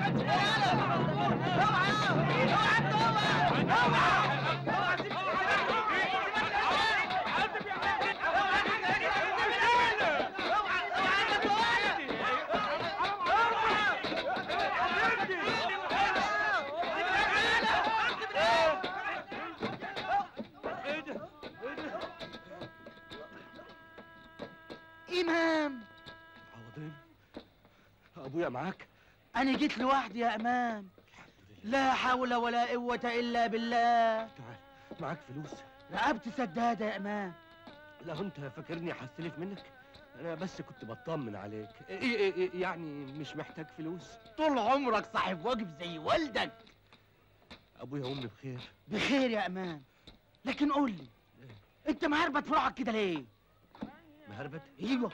[SPEAKER 13] إمام
[SPEAKER 9] عوضين ابويا معاك؟
[SPEAKER 13] أنا جيت لوحدي يا إمام. لا حول ولا قوة إلا بالله.
[SPEAKER 9] تعال، معاك فلوس؟
[SPEAKER 13] رقبتي سدادة يا إمام.
[SPEAKER 9] لا انت فاكرني هستلف منك؟ انا بس كنت بطمن عليك. يعني مش محتاج فلوس؟
[SPEAKER 13] طول عمرك صاحب واجب زي والدك.
[SPEAKER 9] ابويا وامي بخير؟
[SPEAKER 13] بخير يا إمام. لكن قول لي، أنت مهربت في روحك كده ليه؟
[SPEAKER 9] مهربت؟
[SPEAKER 13] ايوه.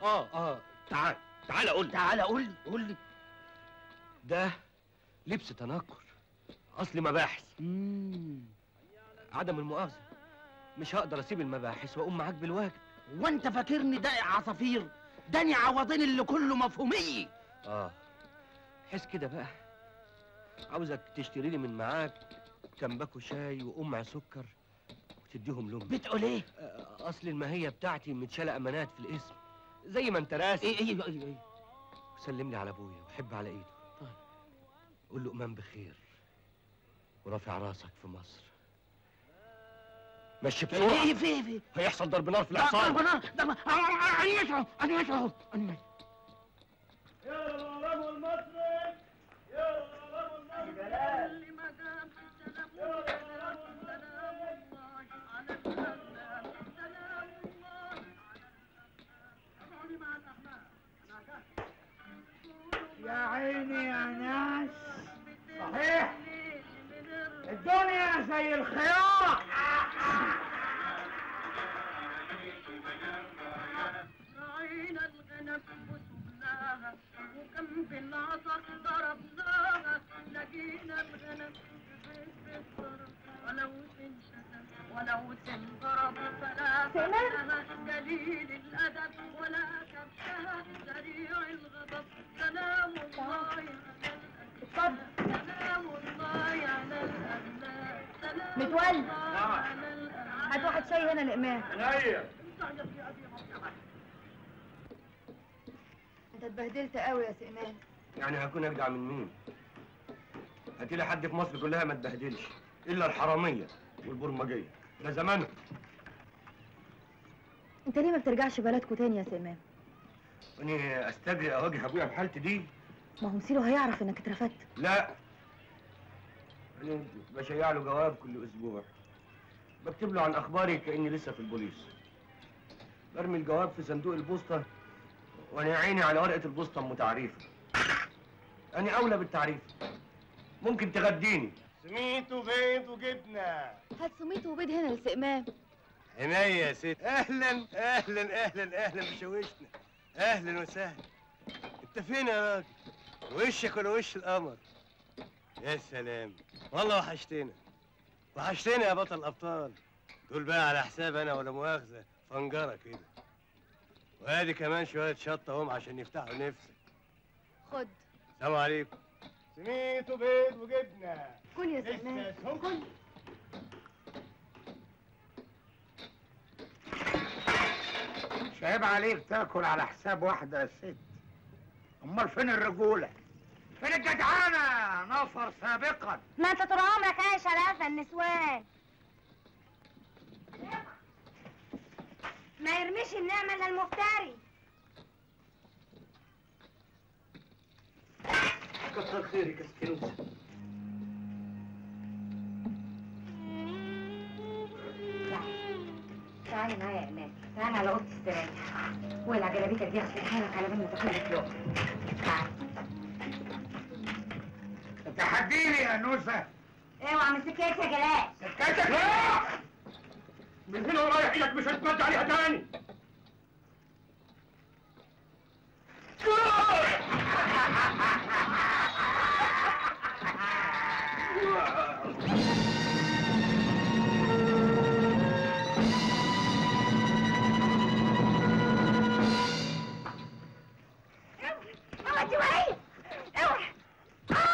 [SPEAKER 9] تعال قول لي.
[SPEAKER 13] تعال قول لي.
[SPEAKER 9] ده لبس تنكر، اصل مباحث. عدم المؤاخذة، مش هقدر اسيب المباحث واقوم معاك بالواجب.
[SPEAKER 13] وانت فاكرني داقع عصافير؟ داني عوضين اللي كله مفهوميه.
[SPEAKER 9] حس كده بقى. عاوزك تشتري لي من معاك كام باكو شاي وقمع سكر وتديهم لامي.
[SPEAKER 13] بتقول ايه؟
[SPEAKER 9] اصل الماهيه بتاعتي متشاله امانات في الاسم زي ما انت راسم.
[SPEAKER 13] ايه.
[SPEAKER 9] وسلم لي على ابويا وحب على ايده.
[SPEAKER 13] طيب.
[SPEAKER 9] قول له امام بخير ورافع راسك في مصر. مشي بسرعه.
[SPEAKER 13] ايه في
[SPEAKER 9] هيحصل ضرب نار في العصابه.
[SPEAKER 13] ضرب نار. انا يشعر.
[SPEAKER 6] يا رب المصري، يا رب المصري، جلال
[SPEAKER 5] يا عيني يا ناس، صحيح الدنيا زي الخيار.
[SPEAKER 6] راعينا الغنم وسبناها وكم بالعصا ضربناها، لقينا الغنم بالضرب ولو تنشتم ولو تنضرب فلا فنها قليل الادب ولا كبتها سريع الغضب. سلام الله
[SPEAKER 2] اتفضل.
[SPEAKER 6] سلام الله على الأبناء.
[SPEAKER 2] متولي، هات واحد شاي هنا لإمام.
[SPEAKER 1] عينيا.
[SPEAKER 2] انت اتبهدلت قوي يا سي إمام.
[SPEAKER 9] يعني هكون اجدع من مين؟ هاتيلي حد في مصر كلها ما اتبهدلش الا الحراميه والبرمجيه، ده زمانه.
[SPEAKER 2] انت ليه ما بترجعش بلدكوا تاني يا سي إمام؟
[SPEAKER 9] اني استجري اواجه ابويا بحالتي دي؟
[SPEAKER 2] ما هو مسيره هيعرف انك اترفدت.
[SPEAKER 9] لا، انا بشيع له جواب كل اسبوع، بكتب له عن اخباري كاني لسه في البوليس، برمي الجواب في صندوق البوسطه وانا عيني على ورقه البوسطه ام تعريفه. انا اولى بالتعريف، ممكن تغديني.
[SPEAKER 3] سميت وبيض وجبنه.
[SPEAKER 2] هات سميت وبيض هنا يا سي إمام.
[SPEAKER 3] عينيا يا ست. اهلا اهلا اهلا اهلا بشوشنا. اهلا وسهلا. انت فين يا راجل؟ وشك ولا وش القمر؟ يا سلام، والله وحشتنا. وحشتنا يا بطل الابطال. دول بقى على حساب انا ولا مؤاخذه فنجره كده. وادي كمان شويه شطه اهم عشان يفتحوا نفسك.
[SPEAKER 2] خد.
[SPEAKER 3] السلام عليكم. سميت وبيض وجبنه.
[SPEAKER 2] كل يا سي إمام، كل.
[SPEAKER 5] مش عيب عليك تاكل على حساب واحدة يا ست؟ امال فين الرجولة؟ فين الجدعانة؟ نفر سابقا.
[SPEAKER 2] ما انت طول عمرك عايش على قفا النسوان. ما يرميش النعمة الا المفتري.
[SPEAKER 9] كتر خيرك يا سكينوسه.
[SPEAKER 2] تعالي معايا يا إمام، تعالي على أوضة السراير. ولع جلابيتك دي غسل حالك على بال ما تاكل لك لقمة. تعالي.
[SPEAKER 5] تحديني يا نوسة.
[SPEAKER 2] اوعى من سكتك يا جلال.
[SPEAKER 5] سكتك؟ لا!
[SPEAKER 1] من هنا ورايح ايدك مش هتمد عليها تاني.
[SPEAKER 2] اوعى توعي. اوعى.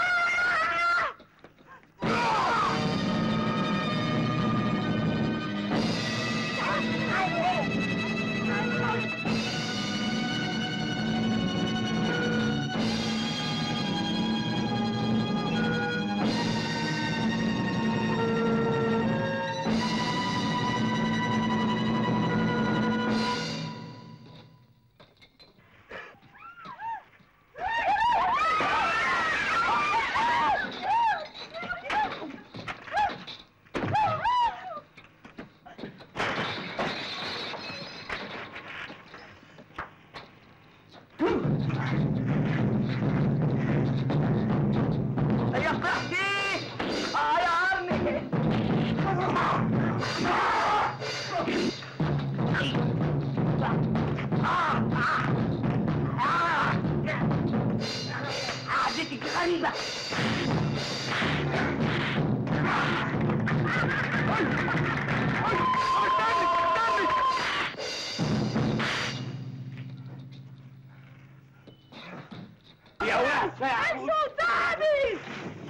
[SPEAKER 3] يا واسع
[SPEAKER 10] سلطاني.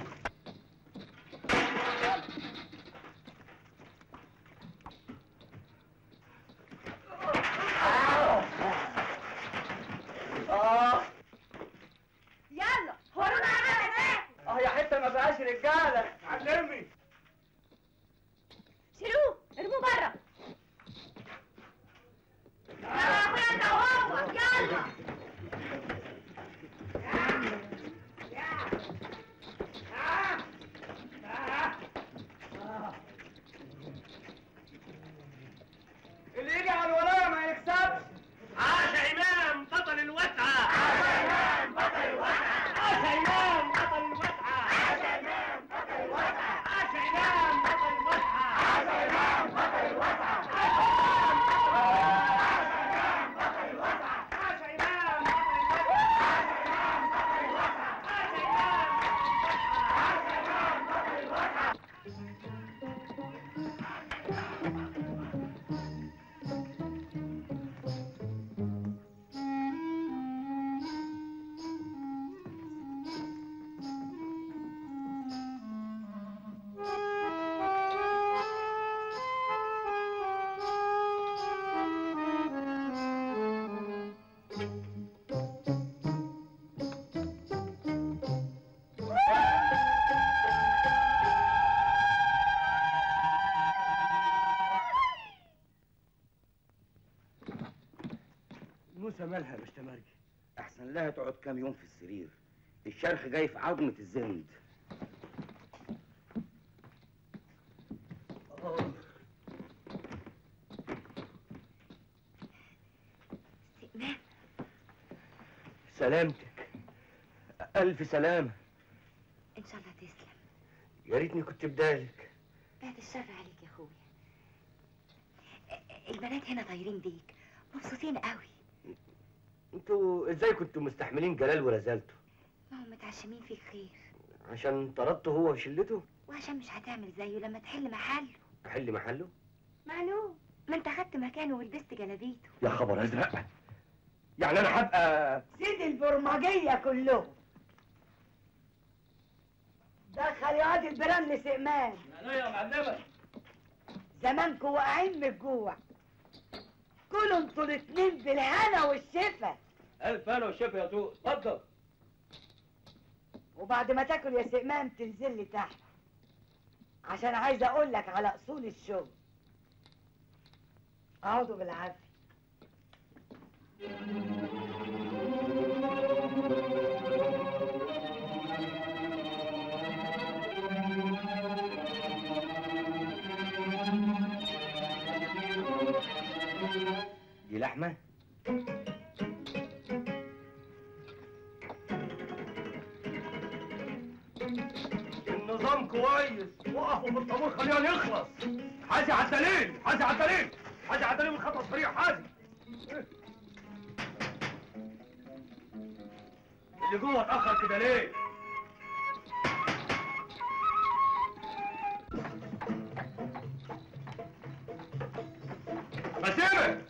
[SPEAKER 6] يلا ورونا على هناك.
[SPEAKER 3] يا حته ما فيهاش رجاله. علمي.
[SPEAKER 6] شيلوه ارموه بره. يا اخويا انت وهو يلا.
[SPEAKER 3] اللي يجي على الولايه ما يكسبش. عاش امام بطل الوسعه. عاش امام بطل الوسعه. عاش امام بطل الوسعه. عاش امام بطل الوسعه. عاش امام بطل الوسعه. عاش امام بطل الوسعه. عاش امام بطل الوسعه. عاش امام بطل الوسعه.
[SPEAKER 9] موسى مالها يا باشتمرجي؟
[SPEAKER 5] احسن لها تقعد كام يوم في السرير. الشرخ جاي في عظمة الزند.
[SPEAKER 2] استئمان.
[SPEAKER 9] سلامتك. ألف سلامة.
[SPEAKER 2] ان شاء الله تسلم.
[SPEAKER 9] يا ريتني كنت بدالك.
[SPEAKER 2] بعد الشر عليك يا اخويا. البنات هنا طايرين بيك مبسوطين قوي.
[SPEAKER 9] انتوا ازاي كنتوا مستحملين جلال ورزالته؟
[SPEAKER 2] ما هم متعشمين فيك خير،
[SPEAKER 9] عشان طردته هو وشلته؟
[SPEAKER 2] وعشان مش هتعمل زيه لما تحل محله.
[SPEAKER 9] احل محله؟
[SPEAKER 2] معلوم، ما انت خدت مكانه ولبست جلابيته.
[SPEAKER 9] يا خبر ازرق. يعني انا هبقى
[SPEAKER 10] سيد البرمجية كلهم. دخل يا واد البرام لسئمان.
[SPEAKER 3] انا يا معلمه.
[SPEAKER 10] زمانكوا واقعين من الجوع. كلوا انتوا الاتنين بالهنا والشفا.
[SPEAKER 3] الف هنا وشفا يا طوق. اتفضل.
[SPEAKER 10] وبعد ما تاكل يا سئمان تنزل لي تحت، عشان عايزه اقول لك على اصول الشغل. اقعدوا بالعافيه.
[SPEAKER 9] دي لحمه؟ النظام كويس. وقفوا في الطابور خلينا نخلص. حازي على الدليل. حازي على الدليل. حازي على الدليل والخطوه الصريح. حازي. اللي جوه اتاخر كده ليه؟ بسيبك.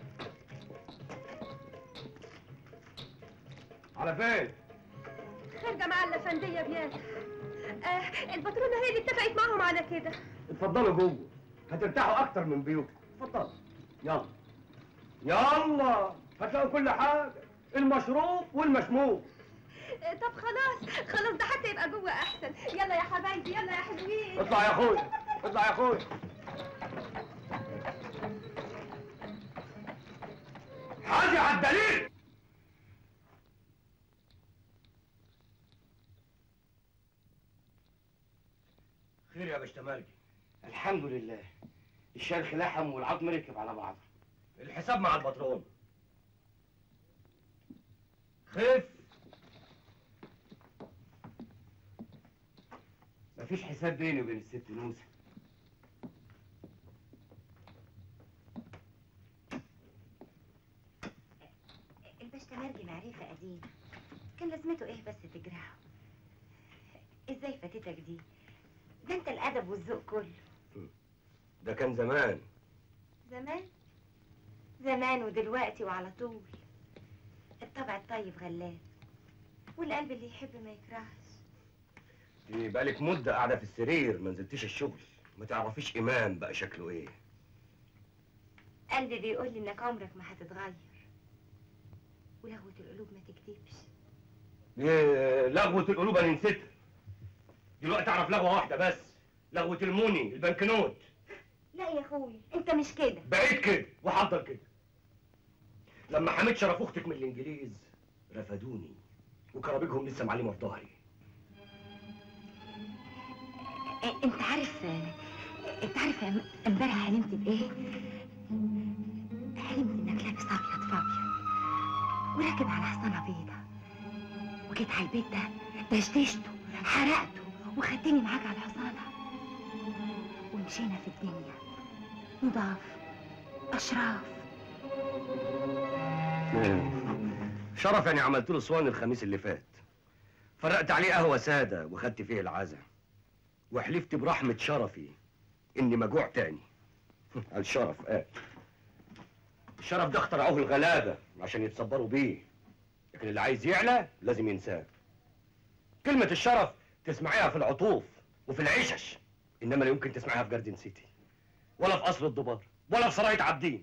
[SPEAKER 9] على فين؟
[SPEAKER 7] خارجه مع الافنديه بيانا. الباترونه هي اللي اتفقت معاهم على كده.
[SPEAKER 9] اتفضلوا جوه. هترتاحوا اكتر من بيوتكم. اتفضلوا. يلا. يلا. هتلاقوا كل حاجه. المشروب والمشموم.
[SPEAKER 7] طب خلاص ده حتى يبقى جوه احسن. يلا يا حبايبي يلا يا حلوين.
[SPEAKER 9] اطلع يا اخويا. اطلع يا اخويا. حاجه على الدليل. خير يا باشتمرجي؟
[SPEAKER 5] الحمد لله. الشرخ لحم والعظم ركب على بعضه.
[SPEAKER 9] الحساب مع البطرون. خف.
[SPEAKER 5] مفيش حساب بيني وبين الست نوسة.
[SPEAKER 2] الباشتمرجي معرفة قديمة، كان لازمته ايه بس تجرحه؟ ازاي فاتتك دي؟ ده انت الادب والذوق كله.
[SPEAKER 3] ده كان زمان.
[SPEAKER 2] زمان؟ زمان ودلوقتي وعلى طول. الطبع الطيب غلاب، والقلب اللي يحب ما يكرهش.
[SPEAKER 3] دي بقالك مدة قاعدة في السرير ما نزلتيش الشغل، ما تعرفيش إمام بقى شكله إيه.
[SPEAKER 2] قلبي بيقول لي انك عمرك ما هتتغير، ولهوة القلوب ما تكذبش.
[SPEAKER 3] لغوة القلوب أنا نسيتها. دلوقتي أعرف لغوة واحدة بس، لغوة الموني البنكنوت.
[SPEAKER 2] لا يا اخويا انت مش كده.
[SPEAKER 3] بقيت كده وهفضل كده. لما حميد شرف أختك من الإنجليز رفدوني، وكرابيجهم لسه معلمة في ظهري.
[SPEAKER 2] انت عارف امبارح حلمت بايه؟ حلمت انك لابس ابيض في ابيض وراكب على حصانه بيضه، وجيت على البيت ده دشدشته حرقته وخدتني معاك على الحصانه، ومشينا في الدنيا نضاف اشراف.
[SPEAKER 3] شرف يعني عملت له صوان الخميس اللي فات، فرقت عليه قهوه ساده وخدت فيه العزا، وحلفت برحمه شرفي اني ما جوع تاني. الشرف قال الشرف ده اخترعوه الغلابه عشان يتصبروا بيه، لكن اللي عايز يعلى لازم ينساه. كلمه الشرف تسمعيها في العطوف وفي العشش، انما لا يمكن تسمعيها في جاردن سيتي ولا في قصر الدبار ولا في سراية عابدين.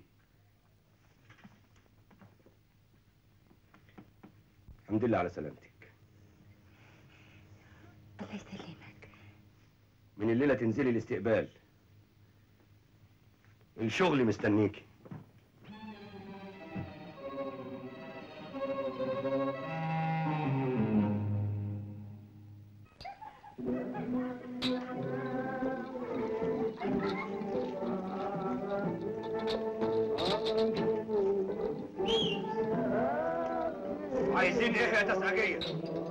[SPEAKER 3] الحمد لله على سلامتك.
[SPEAKER 2] الله يسلمك.
[SPEAKER 3] من الليله تنزلي الاستقبال، الشغل مستنيكي. عايزين ايه يا تسعجية؟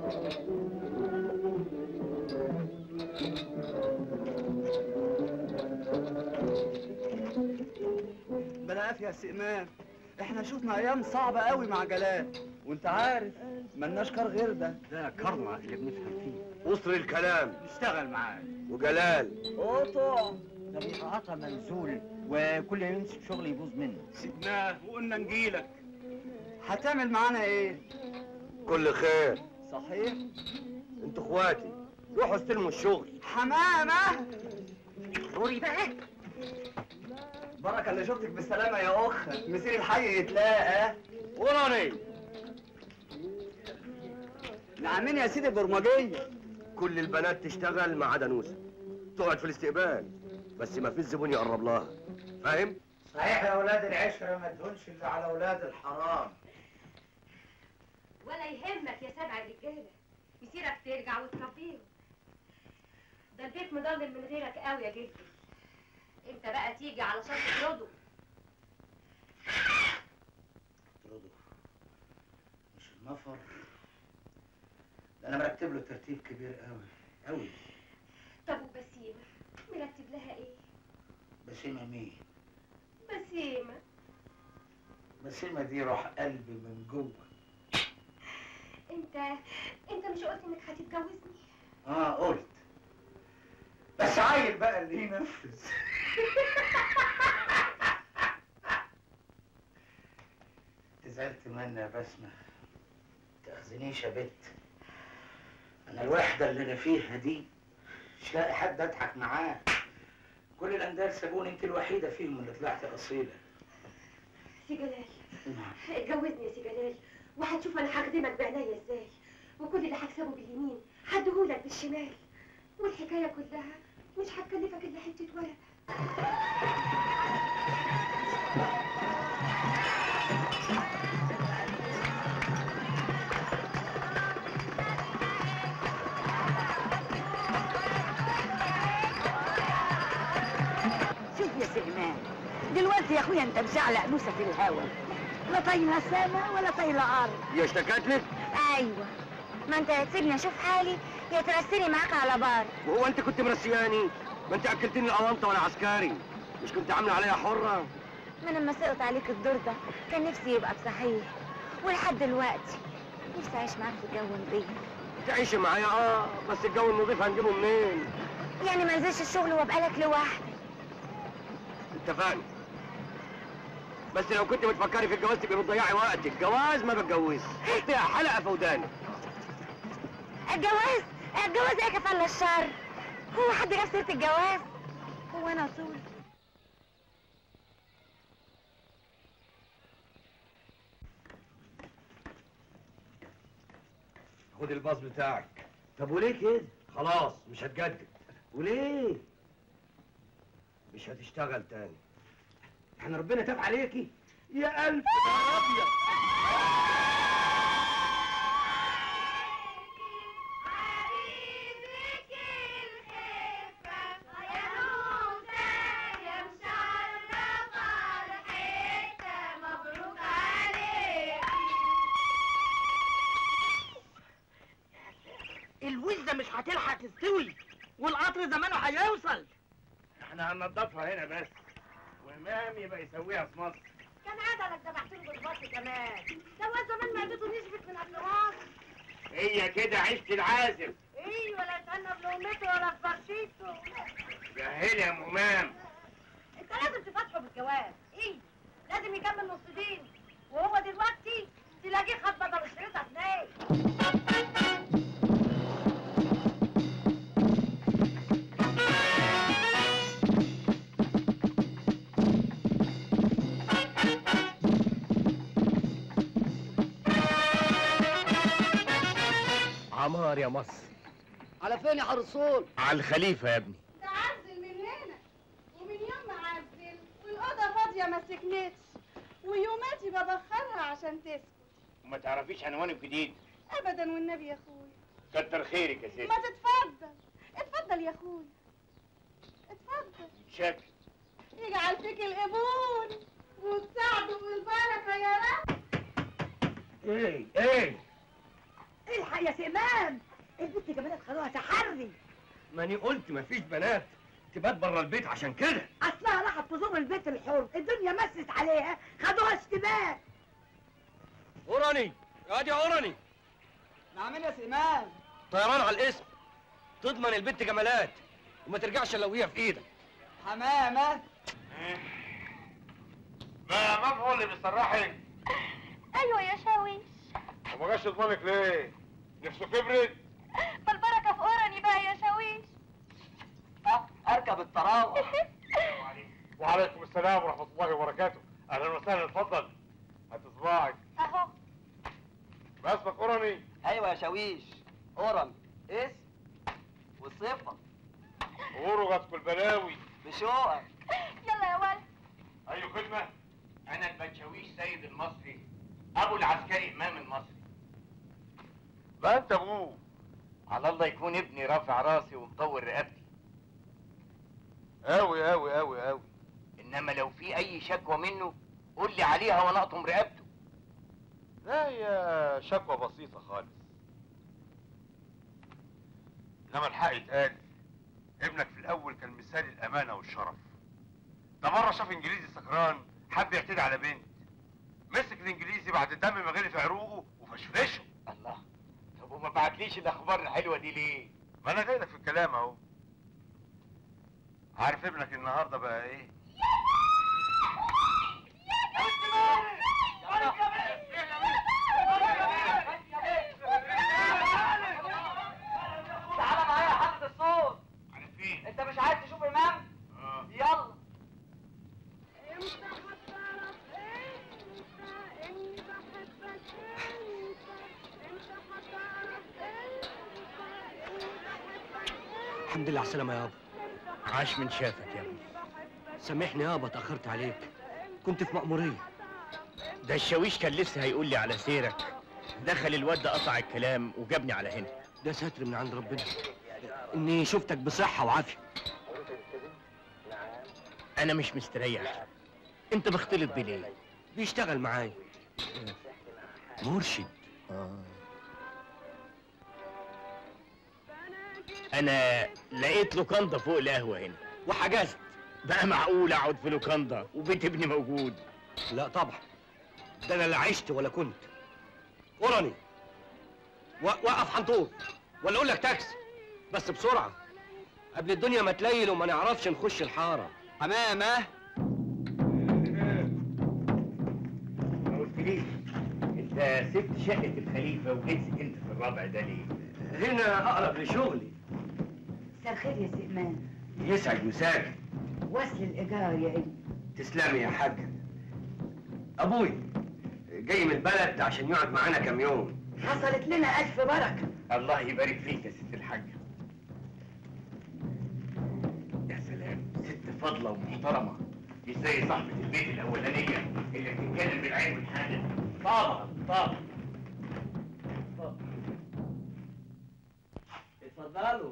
[SPEAKER 14] بلا عافية يا سي إمام، احنا شفنا ايام صعبة قوي مع جلال، وانت عارف ملناش كار غير ده.
[SPEAKER 8] ده كارنا اللي بنفهم فيه.
[SPEAKER 3] وصل الكلام
[SPEAKER 8] نشتغل معاه.
[SPEAKER 3] وجلال
[SPEAKER 14] قطع
[SPEAKER 8] طريقة منزول، وكل يوم يمسك شغل يبوظ منه.
[SPEAKER 14] سيبناه وقلنا نجيلك. هتعمل معانا ايه؟
[SPEAKER 3] كل خير.
[SPEAKER 14] صحيح؟
[SPEAKER 3] انتوا اخواتي، روحوا استلموا الشغل.
[SPEAKER 14] حمامة
[SPEAKER 10] روري بقى.
[SPEAKER 14] بركة اللي شفتك بالسلامة يا أخ، مسير الحي يتلاقى.
[SPEAKER 3] وراني
[SPEAKER 14] نعمين يا سيدي البرمجية.
[SPEAKER 3] كل البنات تشتغل ما عدا نوسة، تقعد في الاستقبال بس ما فيش زبون يقرب لها، فاهم؟
[SPEAKER 5] صحيح يا اولاد العشره ما تهونش الا على اولاد الحرام.
[SPEAKER 11] ولا يهمك يا سبع رجاله، مسيرك ترجع وتربيهم. ده البيت مضلم من غيرك قوي يا جدي. انت بقى تيجي علشان تطرده.
[SPEAKER 5] تطرده؟ مش النفر ده انا مرتب له ترتيب كبير قوي قوي.
[SPEAKER 11] طب وبسيمه مرتب لها ايه؟
[SPEAKER 5] بسيمه مين؟
[SPEAKER 11] بسيمه.
[SPEAKER 5] بسيمه دي روح قلبي من جوه.
[SPEAKER 11] انت مش قلت انك هتتجوزني؟
[SPEAKER 5] قلت، بس عيل بقى اللي ينفذ. زعلت مني يا بسمة، تأخذنيش يا بت. أنا الوحدة اللي أنا فيها دي مش لاقي حد أضحك معاه. كل الأندال سابوني، أنت الوحيدة فيهم اللي طلعت أصيلة.
[SPEAKER 11] سي جلال اتجوزني يا سي جلال، وهتشوف أنا هخدمك بعناية إزاي، وكل اللي هكسبه باليمين هديهولك بالشمال، والحكاية كلها مش هتكلفك إلا حتة ورقة.
[SPEAKER 10] شوف يا سي إمام، دلوقتي يا اخويا انت مشعلق نوسه في الهوا، لا طايله سما ولا طايله ارض.
[SPEAKER 3] هي اشتكت لك؟
[SPEAKER 2] ايوه، ما انت هتسيبني اشوف حالي يا ترسلي معاك على بار.
[SPEAKER 3] وهو انت كنت مرسياني؟ ما انت اكلتني الاونطه وانا عسكري، مش كنت عامله عليا حره؟
[SPEAKER 2] ما لما سقط عليك الدور ده كان نفسي يبقى بصحيح، ولحد دلوقتي نفسي اعيش معاك في جو نضيف.
[SPEAKER 9] تعيشي معايا بس الجو النظيف هنجيبه منين؟
[SPEAKER 2] يعني ما انزلش الشغل وابقى لك لوحدي.
[SPEAKER 9] اتفقنا. بس لو كنت بتفكري في الجواز تبقي بتضيعي وقتك، الجواز ما بتجوزش، حطيها حلقه في ودانك.
[SPEAKER 2] الجواز ايه يا كفالة الشر؟ هو حد جاب سيرة الجواز؟ هو انا طول
[SPEAKER 9] خد الباص بتاعك.
[SPEAKER 5] طب وليه كده؟
[SPEAKER 9] خلاص مش هتجدد.
[SPEAKER 5] وليه؟
[SPEAKER 9] مش هتشتغل تاني.
[SPEAKER 5] احنا ربنا تاب عليكي يا ألف نهار أبيض.
[SPEAKER 13] الوزة مش هتلحق تستوي والقطر زمانه هيوصل.
[SPEAKER 5] احنا هننضفها هنا بس، وإمام يبقى يسويها في مصر.
[SPEAKER 11] كان عدلك ذبحتني بالبط كمان. ده واد زمان معدته نشفت من قبل مصر.
[SPEAKER 5] هي كده عيشة العازب.
[SPEAKER 11] ايوه لا يتهنى بلقمته ولا بفرشيته.
[SPEAKER 5] سهلي يا ام إمام.
[SPEAKER 11] انت لازم تفتحه بالجواز. ايه؟ لازم يكمل نص دين. وهو دلوقتي تلاقيه خد بدل الشريطه اتنين.
[SPEAKER 9] عمار يا مصر.
[SPEAKER 13] على فين يا حرصول؟
[SPEAKER 9] على الخليفه يا ابني.
[SPEAKER 11] ده عزل من هنا ومن يوم ما عزل والاوضه فاضيه ما سكنتش ويوماتي ببخرها عشان تسكت.
[SPEAKER 5] وما تعرفيش عنوان الجديد؟
[SPEAKER 11] ابدا والنبي يا اخويا.
[SPEAKER 5] كتر خيرك يا ستي.
[SPEAKER 11] ما تتفضل اتفضل يا اخويا اتفضل.
[SPEAKER 5] شكل
[SPEAKER 11] يجعل فيك القبول والسعد والبركه يا رب.
[SPEAKER 9] ايه
[SPEAKER 10] الحق يا سئمان، البنت جمالات خدوها تحري.
[SPEAKER 9] ماني قلت مفيش بنات تبات بره البيت عشان كده.
[SPEAKER 10] اصلها راحت تزور البيت الحر، الدنيا مست عليها خدوها اشتباك.
[SPEAKER 9] اوراني يا دي اوراني.
[SPEAKER 14] نعمل يا سئمان.
[SPEAKER 9] طيران على الاسم، تضمن البنت جمالات وما ترجعش الا وهي في ايدك.
[SPEAKER 14] حمامه.
[SPEAKER 1] بقى امام هو اللي بيصرحك.
[SPEAKER 2] ايوه يا شاويش.
[SPEAKER 1] وما جاش يضمنك ليه؟ نفسه كبرت؟
[SPEAKER 2] بالبركه في قرني بقى يا شاويش.
[SPEAKER 14] اركب الطراوه.
[SPEAKER 1] وعليكم السلام ورحمه الله وبركاته. اهلا وسهلا اتفضل. هات صباعك.
[SPEAKER 2] اهو.
[SPEAKER 1] باسمك قرني؟
[SPEAKER 14] ايوه يا شاويش. قرن اسم والصفه.
[SPEAKER 1] ورقتكم البلاوي.
[SPEAKER 14] بشوقك.
[SPEAKER 2] يلا يا ولد.
[SPEAKER 1] اي خدمه؟ انا البتشاويش سيد المصري، ابو العسكري امام المصري. بقى انت ابوه.
[SPEAKER 5] على الله يكون ابني رافع راسي ومطور رقبتي.
[SPEAKER 1] اوي اوي اوي اوي.
[SPEAKER 5] انما لو في اي شكوى منه قول لي عليها وانا اقطم رقبته.
[SPEAKER 1] لا هي شكوى بسيطه خالص. انما الحق يتقال، ابنك في الاول كان مثال الامانه والشرف. ده مره شاف انجليزي سكران حب يعتدي على بنت، مسك الانجليزي بعد الدم ما غلي في عروقه وفشفشه.
[SPEAKER 5] الله، طب وما بعتليش الاخبار الحلوه دي ليه؟
[SPEAKER 1] ما انا جاي لك في الكلام اهو. عارف ابنك النهارده بقى ايه؟
[SPEAKER 14] تعالى معايا يا حافظ الصوت.
[SPEAKER 1] على فين؟
[SPEAKER 14] انت مش عايز تشوف امام؟ يلا.
[SPEAKER 9] الحمد لله على السلامة يابا. عاش من شافك يا ابني. سامحني يابا اتأخرت عليك، كنت في مأمورية.
[SPEAKER 15] ده الشاويش كان لسه هيقول لي على سيرك، دخل الواد ده قطع الكلام وجابني على هنا.
[SPEAKER 9] ده ستر من عند ربنا اني شفتك بصحة وعافية.
[SPEAKER 15] انا مش مستريح. انت بختلط بيه ليه؟
[SPEAKER 9] بيشتغل معايا مرشد.
[SPEAKER 15] انا لقيت لوكاندا فوق القهوه هنا
[SPEAKER 9] وحجزت.
[SPEAKER 15] بقى معقول اقعد في لوكاندا وبيت ابني موجود؟
[SPEAKER 9] لا طبعا، ده انا لا عشت ولا كنت. قرني وقف حنطور. ولا اقول لك تاكسي بس بسرعه قبل الدنيا ما تليل وما نعرفش نخش الحاره.
[SPEAKER 8] حمامه
[SPEAKER 15] ما قلتليش انت سبت شقه الخليفه وجيت سكنت في الرابع ده ليه؟
[SPEAKER 9] هنا اقرب لشغلي.
[SPEAKER 10] مساء الخير يا سئمان.
[SPEAKER 15] يسعد مساك.
[SPEAKER 10] وصل الايجار يا ابني.
[SPEAKER 9] تسلمي يا حاج. ابوي جاي من البلد عشان يقعد معانا كام يوم.
[SPEAKER 10] حصلت لنا الف بركه.
[SPEAKER 15] الله يبارك فيك يا ست الحاجه. يا سلام، ست فاضله ومحترمه مش زي صاحبه البيت الاولانيه اللي بتتكلم بالعين والحاجه. طبعا طبعا.
[SPEAKER 9] اتفضلوا.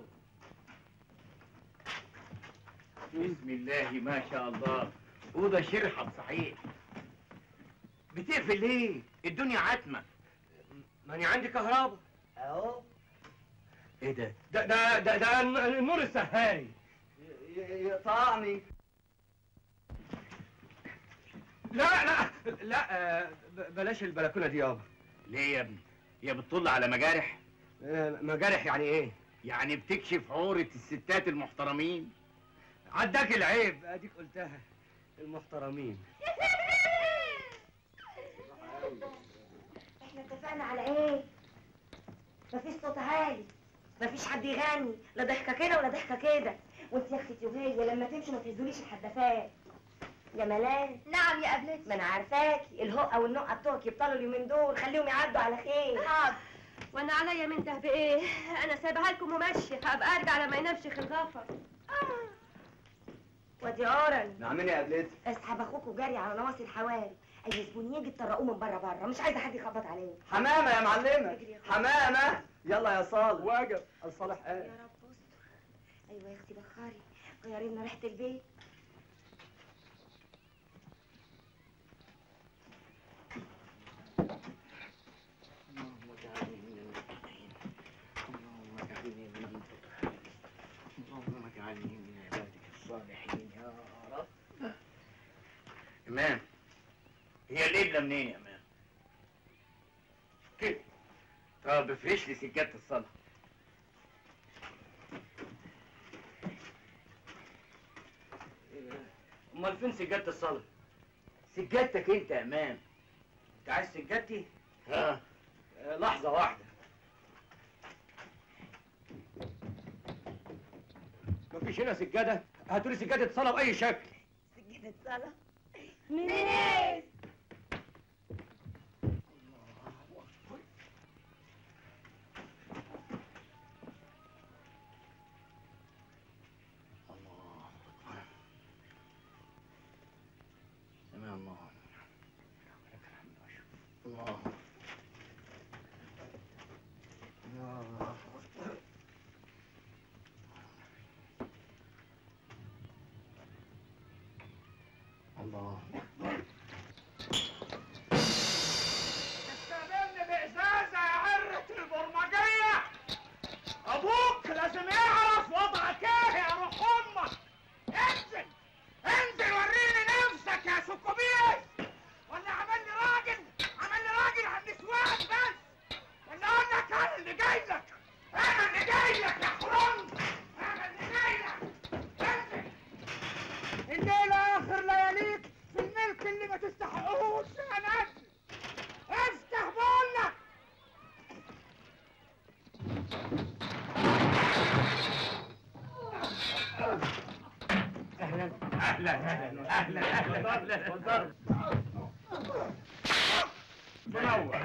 [SPEAKER 15] بسم الله ما شاء الله، اوضه شرحه صحيح. بتقفل ليه؟ الدنيا عتمه.
[SPEAKER 9] ماني عندي كهرباء
[SPEAKER 10] اهو.
[SPEAKER 9] ايه ده؟ ده النور السهاري.
[SPEAKER 14] يقطعني.
[SPEAKER 9] لا بلاش البلكونه دي يابا.
[SPEAKER 15] ليه يا ابني؟ هي بتطل على مجارح؟
[SPEAKER 9] مجارح يعني ايه؟
[SPEAKER 15] يعني بتكشف عورة الستات المحترمين.
[SPEAKER 9] عداك العيب، اديك قلتها المحترمين.
[SPEAKER 2] احنا اتفقنا على ايه؟ مفيش صوت عالي، مفيش حد يغني، لا ضحكه كده ولا ضحكه كده، وانت يا اختي وهي لما تمشي ما تهزوليش الحدافات. يا ملال.
[SPEAKER 11] نعم يا قبلتي.
[SPEAKER 2] ما انا عارفاكي، الهقه والنقه بتوعك يبطلوا اليومين دول، خليهم يعدوا على خير.
[SPEAKER 7] حاضر. وانا عليا من ده بايه؟ انا سايبها لكم وماشيه، هبقى ارجع لما ينام شيخ الغفر.
[SPEAKER 2] وادي عورن.
[SPEAKER 14] نعمين يا قبلتي.
[SPEAKER 2] اسحب اخوك وجري على نواصي الحواري، اي زبون يجي تطرقوه من بره، مش عايزه حد يخبط عليه.
[SPEAKER 14] حمامه يا معلمه، حمامه. يلا يا صالح. واجب الصالح قال.
[SPEAKER 2] يا رب استر. ايوه يا اختي بخاري، غيري لنا ريحه البيت.
[SPEAKER 15] اللهم اجعلني من عبادك الصالحين يا رب. إمام، هي القبلة منين يا إمام؟ كده. طب افرش لي سجادة الصلاة.
[SPEAKER 9] امال فين سجادة الصلاة؟
[SPEAKER 15] سجادتك أنت يا إمام.
[SPEAKER 9] انت عايز سجادتي؟
[SPEAKER 15] ها؟
[SPEAKER 9] لحظة واحدة. مفيش هنا سجادة؟ هاتولي سجادة صلاة بأي شكل.
[SPEAKER 2] سجادة صلاة؟
[SPEAKER 11] منين؟
[SPEAKER 15] سمع الله. الله. الله.
[SPEAKER 5] استقبلني بإزازة يا عرة البرمجية. أبوك لازم يعرف وضعك إيه يا روح أمك. انزل انزل وريني نفسك يا سكوبيس. ولا عمل لي راجل على النسوان بس. ولا أقول لك أنا اللي جاي لك. أنا اللي جاي لك يا حرام. أنا اللي جاي لك. انزل. الليلة آخر لياليك في الملك اللي ما تستحقوش يا نجم. افتح بقول لك.
[SPEAKER 15] اهلا اهلا اهلا اهلا اهلا.
[SPEAKER 5] منور.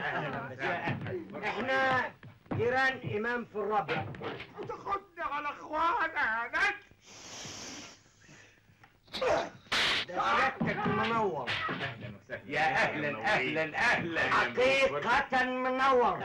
[SPEAKER 9] احنا جيران امام في الربع.
[SPEAKER 5] تاخدني على اخوانا يا نجم.
[SPEAKER 9] ده سيادتك منور.
[SPEAKER 15] اهلا وسهلا. يا اهلا اهلا اهلا.
[SPEAKER 9] حقيقة منور.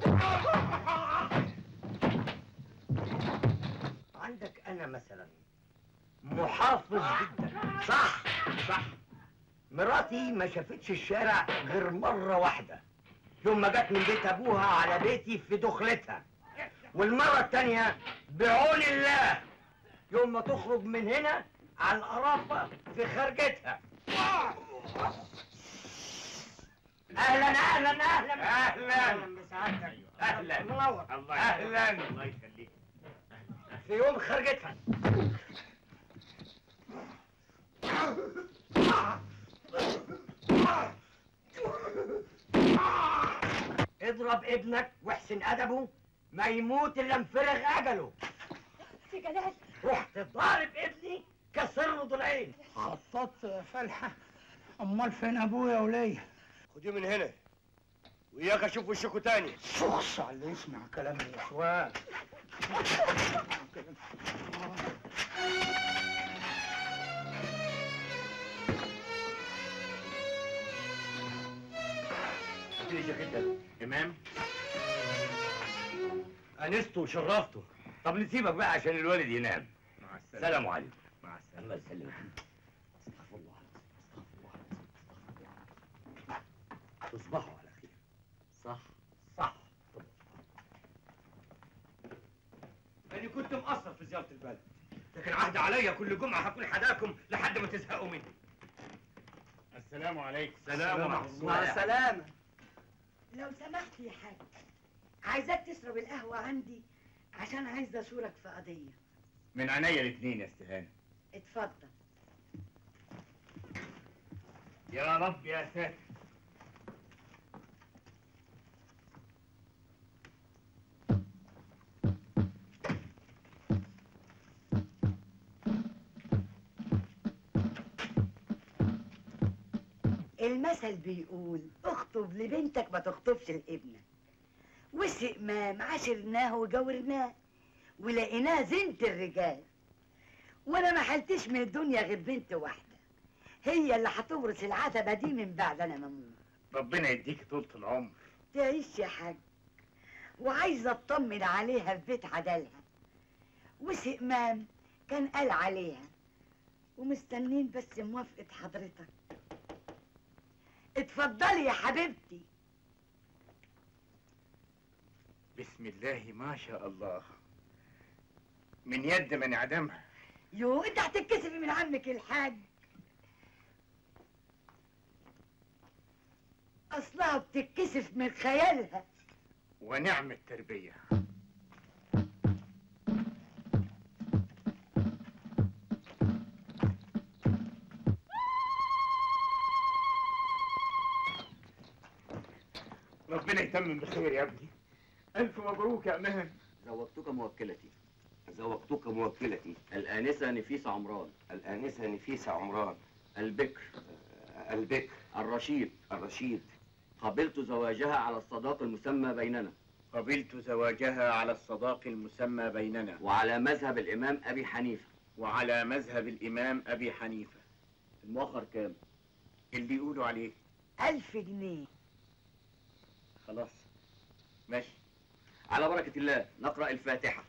[SPEAKER 9] عندك انا مثلا محافظ جدا. صح صح. مراتي ما شافتش الشارع غير مرة واحدة، يوم ما جت من بيت ابوها على بيتي في دخلتها، والمرة التانية بعون الله يوم ما تخرج من هنا على القرافة في خرجتها.
[SPEAKER 3] اهلا اهلا اهلا
[SPEAKER 15] اهلا
[SPEAKER 3] بسعادتك.
[SPEAKER 15] اهلا
[SPEAKER 3] منور.
[SPEAKER 15] الله
[SPEAKER 3] اهلا
[SPEAKER 15] الله يخليك.
[SPEAKER 3] في يوم خرجتها اضرب ابنك واحسن ادبه، ما يموت الا مفرغ اجله.
[SPEAKER 2] يا جلال
[SPEAKER 3] رحت ضارب ابني كسر له ضلعين.
[SPEAKER 5] خططت يا فلحة، امال فين ابويا وليا؟
[SPEAKER 3] خديه من هنا وياك اشوف وشكوا تاني.
[SPEAKER 5] شخص على اللي يسمع كلام النسوان.
[SPEAKER 3] اديني جاكيتك.
[SPEAKER 15] امام
[SPEAKER 3] انسته وشرفته. طب نسيبك بقى عشان الوالد ينام.
[SPEAKER 15] مع السلامه.
[SPEAKER 3] سلام عليكم.
[SPEAKER 15] مع السلامه.
[SPEAKER 3] الله يسلمك. استغفر الله. تصبحوا على خير. صح صح. أنا كنت مقصر في زيارة البلد، لكن عهد عليا كل جمعة هكون حداكم لحد ما تزهقوا مني.
[SPEAKER 15] السلام عليكم.
[SPEAKER 3] سلام ورحمة الله.
[SPEAKER 10] مع السلامة. لو سمحت يا حاج، عايزاك تشرب القهوة عندي عشان عايزة أشورك في قضية.
[SPEAKER 15] من عينيا الاثنين يا استهانه.
[SPEAKER 10] اتفضل.
[SPEAKER 15] يا رب يا ساتر.
[SPEAKER 10] المثل بيقول اخطب لبنتك ما تخطبش لابنك. والسقمام عاشرناه وجاورناه ولقيناه زينة الرجال. وانا ما حلتش من الدنيا غير بنت واحدة، هي اللي هتورث العتبة دي من بعد انا ما اموت.
[SPEAKER 15] ربنا يديك طولة العمر.
[SPEAKER 10] تعيش يا حاج. وعايزة اطمن عليها في بيت عدالها. وسقمام كان قال عليها، ومستنين بس موافقة حضرتك. اتفضلي يا حبيبتي.
[SPEAKER 15] بسم الله ما شاء الله. من يد من عدمها.
[SPEAKER 10] يو انت هتتكسفي من عمك الحاج. اصلها بتتكسف من خيالها.
[SPEAKER 15] ونعم التربية. ربنا يتمم بخير يا ابني. ألف مبروك يا أمان.
[SPEAKER 16] زوجتك موكلتي. زوجتك موكلتي الآنسة نفيسة عمران.
[SPEAKER 3] الآنسة نفيسة عمران.
[SPEAKER 16] البكر.
[SPEAKER 3] البكر.
[SPEAKER 16] الرشيد.
[SPEAKER 3] الرشيد.
[SPEAKER 16] قبلت زواجها على الصداق المسمى بيننا.
[SPEAKER 15] قبلت زواجها على الصداق المسمى بيننا.
[SPEAKER 16] وعلى مذهب الإمام أبي حنيفة.
[SPEAKER 15] وعلى مذهب الإمام أبي حنيفة.
[SPEAKER 16] المؤخر كام؟
[SPEAKER 15] اللي يقولوا عليه.
[SPEAKER 10] 1000 جنيه.
[SPEAKER 16] خلاص ماشي. على بركة الله نقرأ الفاتحة.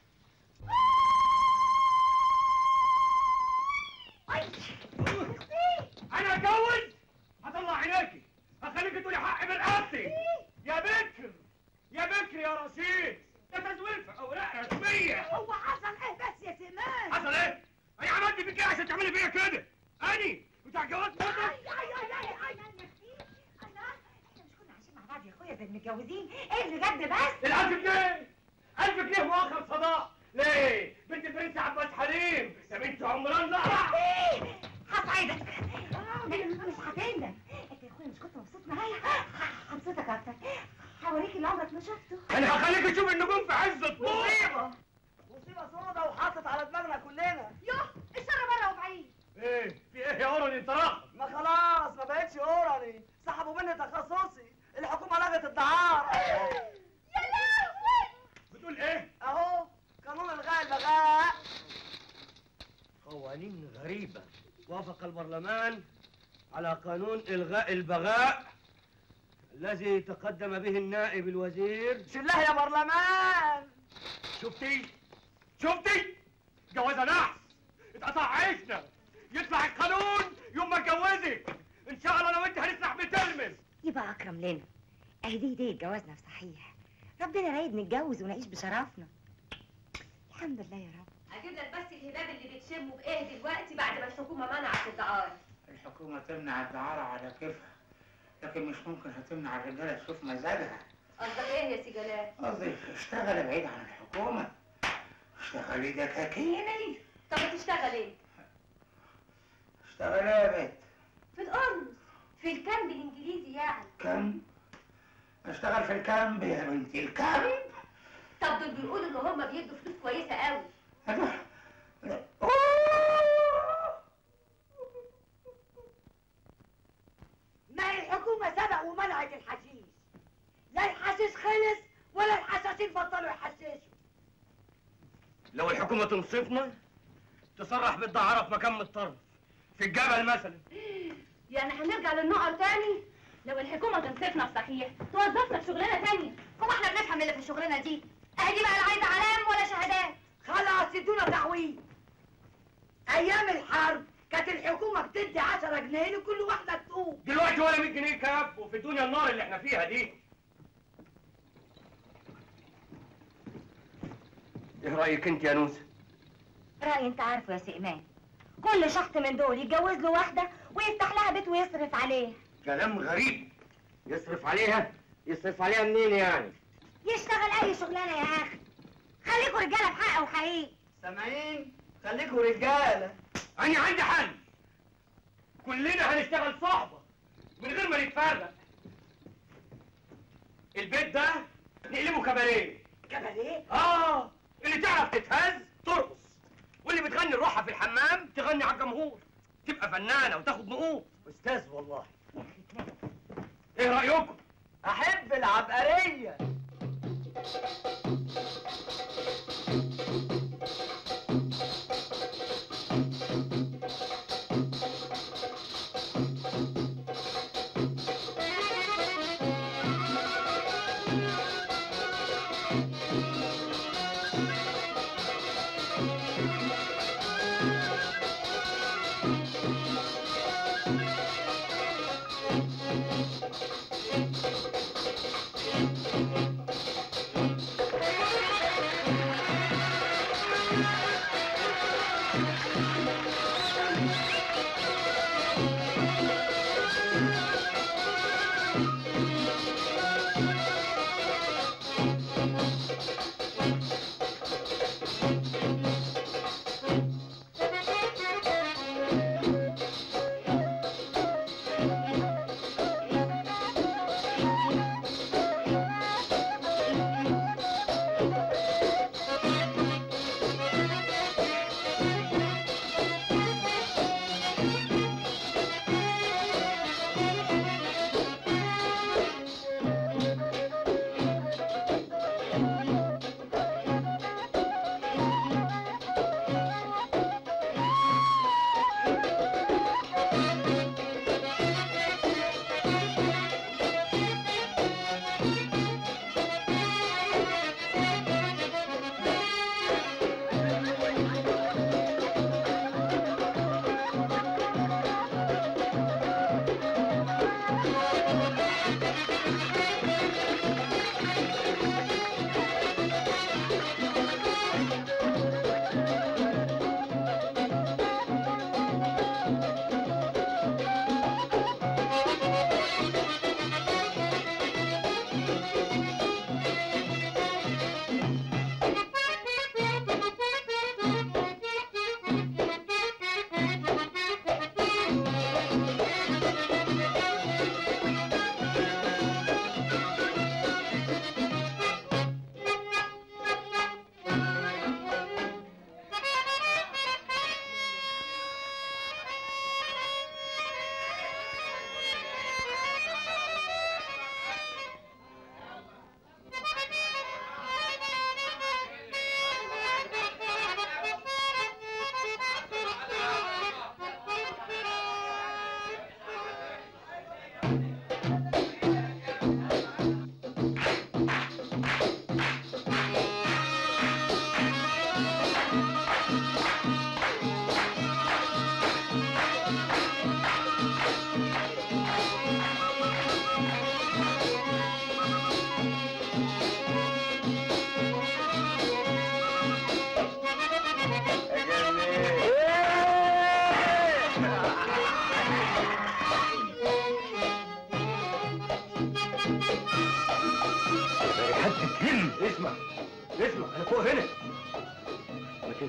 [SPEAKER 3] أنا أتجوز؟ هطلع عينيكي، هخليكي تقولي حقي من رقبتي. يا بكر يا بكر يا رشيد، ده تزوير في أوراق رسمية.
[SPEAKER 10] هو حصل ايه بس يا سمان؟
[SPEAKER 3] حصل إيه؟ أنا عملت فيك إيه عشان تعملي فيا كده؟ أني بتاع جواز برضه؟
[SPEAKER 2] يا اخويا زي المتجوزين، ايه اللي جد بس؟
[SPEAKER 3] ال1000 جنيه 1000 جنيه مؤخر صداق. ليه؟ بنت البرنس عباس حليم يا بنت عمران زهرة.
[SPEAKER 2] هساعدك. مش هتندم. انت يا اخويا مش كنت مبسوط معايا؟ هبسطك اكتر. هوريك اللي عمرك ما شفته.
[SPEAKER 3] أنا هخليك تشوف النجوم في عز الطول.
[SPEAKER 14] مصيبة سودا وحاطط على دماغنا كلنا.
[SPEAKER 2] يوه الشر بره وبعيد.
[SPEAKER 3] ايه؟ في ايه يا اوراني انت راح؟
[SPEAKER 14] ما خلاص ما بقتش اوراني، سحبوا مني تخصصي، الحكومة لغت الدعارة.
[SPEAKER 2] يا لهوي!
[SPEAKER 3] بتقول ايه؟
[SPEAKER 14] اهو قانون الغاء البغاء.
[SPEAKER 3] قوانين غريبة. وافق البرلمان على قانون إلغاء البغاء الذي تقدم به النائب الوزير.
[SPEAKER 14] شله يا برلمان.
[SPEAKER 3] شفتي؟ شفتي؟ جوازة نحس، اتقطع عيشنا، يطلع القانون يوم ما اتجوزك. ان شاء الله لو انت هنسرح بتلمس.
[SPEAKER 2] يبقى اكرم لنا. اهي دي هدية جوازنا صحيح. ربنا رايد نتجوز ونعيش بشرفنا. الحمد لله يا رب.
[SPEAKER 11] هجيب لك بس الهباب اللي بتشمه بايه دلوقتي بعد ما الحكومه منعت الدعاره.
[SPEAKER 5] الحكومة تمنع الدعارة على كيفها، لكن مش ممكن هتمنع الرجاله تشوف مزاجها.
[SPEAKER 11] قصدك ايه يا سي جلال؟
[SPEAKER 5] قصدي اشتغل بعيد عن الحكومه، اشتغلي دكاكيني.
[SPEAKER 11] طب بتشتغل ايه؟
[SPEAKER 5] اشتغل ايه يا بنت؟
[SPEAKER 11] في القرمز، في الكامب الانجليزي يعني.
[SPEAKER 5] كامب؟ اشتغل في الكامب يا بنتي، الكامب؟
[SPEAKER 11] طب دول بيقولوا ان هم بيدوا فلوس كويسه قوي.
[SPEAKER 10] ما الحكومة سبق ومنعت الحشيش، لا الحشيش خلص ولا الحشاشين بطلوا يحششوا.
[SPEAKER 9] لو الحكومة تنصفنا تصرح بالدعارة في مكان متطرف، في الجبل مثلا.
[SPEAKER 11] يعني هنرجع للنقر تاني؟ لو الحكومة تنصفنا صحيح توظفنا في شغلانة تانية، هو احنا بنفهم اللي في الشغلانة دي؟ اهي دي بقى لا عايزة علام ولا شهادات.
[SPEAKER 10] خلاص ادونا تعويض. ايام الحرب كانت الحكومة بتدي 10 جنيه لكل واحدة تقوم.
[SPEAKER 9] دلوقتي ولا 100 جنيه كاب، وفي الدنيا النار اللي احنا فيها دي. ايه رأيك انت يا نوسة؟
[SPEAKER 2] رأيي انت عارفه يا سي إيمان، كل شخص من دول يتجوز له واحدة ويفتح لها بيت ويصرف عليها.
[SPEAKER 9] كلام غريب. يصرف عليها؟ يصرف عليها منين يعني؟
[SPEAKER 2] يشتغل أي شغلانة يا أخي. خليكوا رجالة بحق وحقيقي.
[SPEAKER 14] سامعين؟ خليكوا رجالة.
[SPEAKER 9] أنا عندي حل. كلنا هنشتغل صحبة من غير ما نتفرق. البيت ده نقلبه كباريه.
[SPEAKER 10] كباريه؟
[SPEAKER 9] اللي تعرف تتهز ترقص، واللي بتغني الروحة في الحمام تغني على الجمهور، تبقى فنانة وتاخد نقوط. أستاذ والله. إيه رأيكم؟
[SPEAKER 14] أحب العبقرية.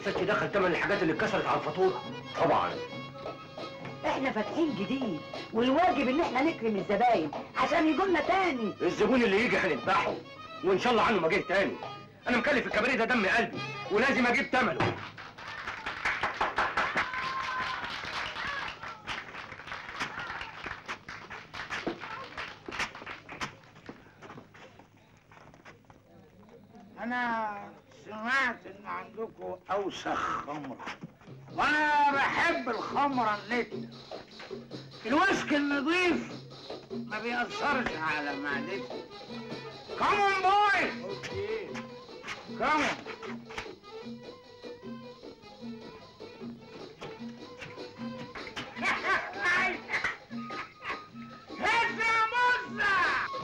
[SPEAKER 9] السادس دخل ثمن الحاجات اللي اتكسرت على الفاتوره.
[SPEAKER 3] طبعا.
[SPEAKER 10] احنا فاتحين جديد والواجب ان احنا نكرم الزباين عشان يجولنا تاني.
[SPEAKER 9] الزبون اللي يجي هنذبحه وان شاء الله عنه ما جه تاني. انا مكلف الكباريه ده دم قلبي ولازم اجيب ثمنه.
[SPEAKER 5] أنا سمعت إن عندكم أوسخ خمرة، وأنا بحب الخمرة النتنة. الويسكي النظيف ما بيأثرش على معدتي. كمون بوي. أوكي. كمون. هات يا موزة.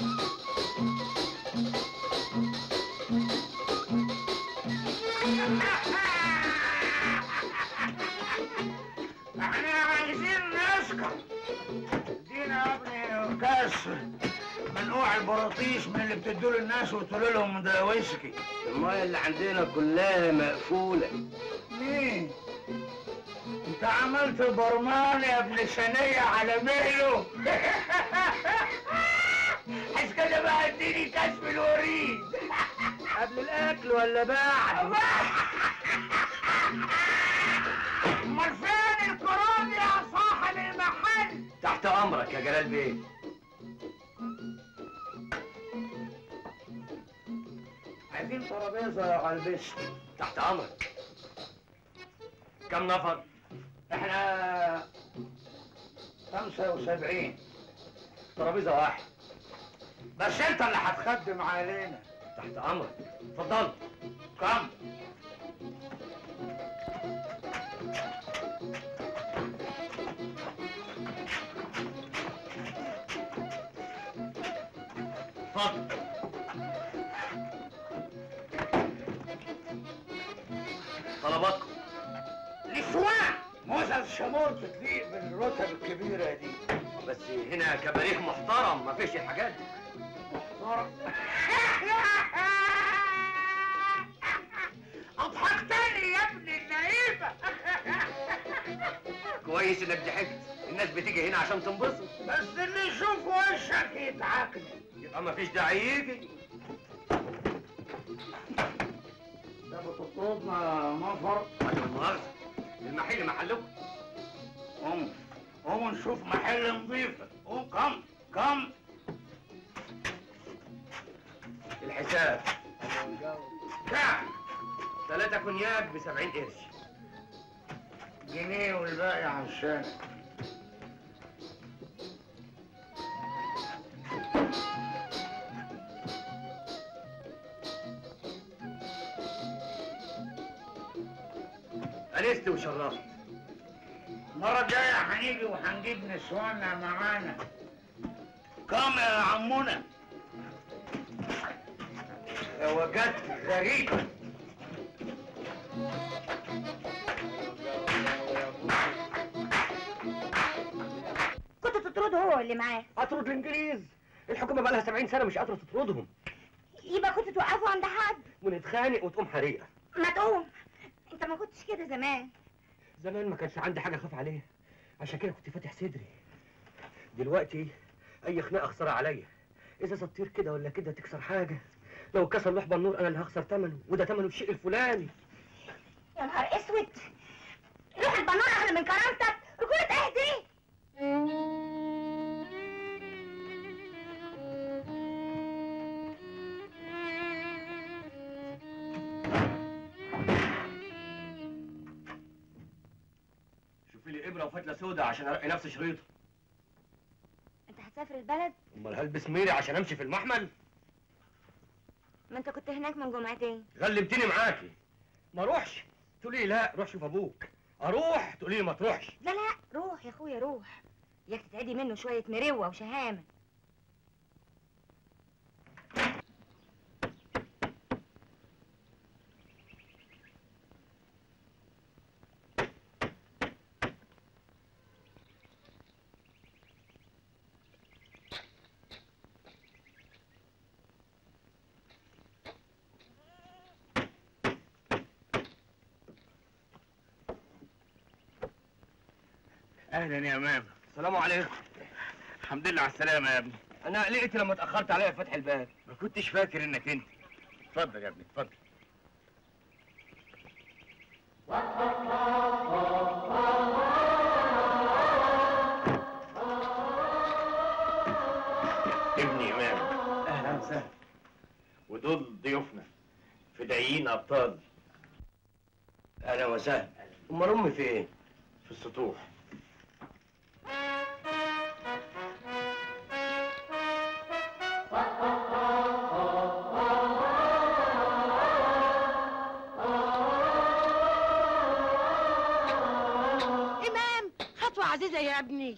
[SPEAKER 5] احنا عايزين نسكر. ادينا يا ابني كاس منقوع البراطيش من اللي بتدوا للناس وتقولوا لهم ده ويسكي.
[SPEAKER 9] المايه اللي عندنا كلها مقفوله.
[SPEAKER 5] مين؟ انت عملت برمان يا ابن ثانية على مهله. عايز كده بقى اديني كاس من الوريد.
[SPEAKER 9] قبل الاكل ولا بعد؟
[SPEAKER 5] امال فين الكرون يا صاحب المحل؟
[SPEAKER 9] تحت امرك يا جلال بيه.
[SPEAKER 5] عايزين ترابيزه يا غلبشت.
[SPEAKER 9] تحت امرك. كم نفر؟
[SPEAKER 5] احنا 75.
[SPEAKER 9] ترابيزه واحد.
[SPEAKER 5] بس انت اللي هتخدم علينا.
[SPEAKER 9] تحت امرك. اتفضل.
[SPEAKER 5] كم؟
[SPEAKER 9] اتفضل. طلباتكم.
[SPEAKER 5] نسوان موزة الشمور تليق بالرتب الكبيرة دي.
[SPEAKER 9] بس هنا كباريه محترم ما فيش الحاجات دي.
[SPEAKER 5] محترم. اضحكتني يا ابن اللعيبة.
[SPEAKER 9] كويس انك ضحكت. الناس بتيجي هنا عشان تنبسط.
[SPEAKER 5] بس اللي يشوف وشك يتعكني.
[SPEAKER 9] يبقى ما فيش داعي يجي.
[SPEAKER 5] ده بتطردنا نفر.
[SPEAKER 9] عشان المؤاخذة المحل محلكم.
[SPEAKER 5] قوم نشوف محل نظيف. قوم كم
[SPEAKER 9] الحساب.
[SPEAKER 5] كام؟
[SPEAKER 9] 3 كونياك ب70 قرش.
[SPEAKER 5] جنيه والباقي عشانك.
[SPEAKER 9] أنست وشرفت.
[SPEAKER 5] المرة الجاية هنيجي وهنجيب نسواننا معانا. كم يا عمونا؟
[SPEAKER 9] وجدت غريبة.
[SPEAKER 2] كنت تطرده هو اللي معاه.
[SPEAKER 9] اطرد الانجليز. الحكومة بقى لها 70 سنة مش قادرة تطردهم.
[SPEAKER 2] يبقى كنت توقفه عند حد.
[SPEAKER 9] ونتخانق وتقوم حريقة.
[SPEAKER 2] ما تقوم. انت ما كنتش كده زمان.
[SPEAKER 9] زمان ما كانش عندي حاجة اخاف عليها، عشان كده كنت فاتح صدري. دلوقتي اي خناقة خسارة عليا. اذا تطير كده ولا كده تكسر حاجة. لو كسر لوح بالنور انا اللي هخسر ثمنه، وده ثمنه الشيء الفلاني.
[SPEAKER 2] يا نهار اسود. روح البنار اغلى من كرامتك. رجولة ايه دي؟
[SPEAKER 9] شوفي لي ابرة وفتلة سودا عشان ارقي نفسي شريطة.
[SPEAKER 2] انت هتسافر البلد؟
[SPEAKER 9] امال هلبس ميري عشان امشي في المحمل؟
[SPEAKER 2] ما انت كنت هناك من جمعتين.
[SPEAKER 9] غلبتني معاكي. ما اروحش تقولي لي لا روح شوف ابوك. اروح تقولي لي ما تروحش.
[SPEAKER 2] لا روح يا اخويا روح. ياك تتعدي منه شوية مروة وشهامة.
[SPEAKER 15] اهلا يا امام.
[SPEAKER 9] السلام عليكم.
[SPEAKER 15] الحمد لله على السلامه يا ابني.
[SPEAKER 9] انا قلقت لما اتاخرت عليا في فتح الباب.
[SPEAKER 15] ما كنتش فاكر انك انت. اتفضل يا ابني اتفضل. ابني امام.
[SPEAKER 5] اهلا وسهلا.
[SPEAKER 15] ودول ضيوفنا فدائيين ابطال.
[SPEAKER 9] اهلا وسهلا. امال امي فين؟
[SPEAKER 15] في السطوح.
[SPEAKER 10] إمام خطوة عزيزة يا ابني.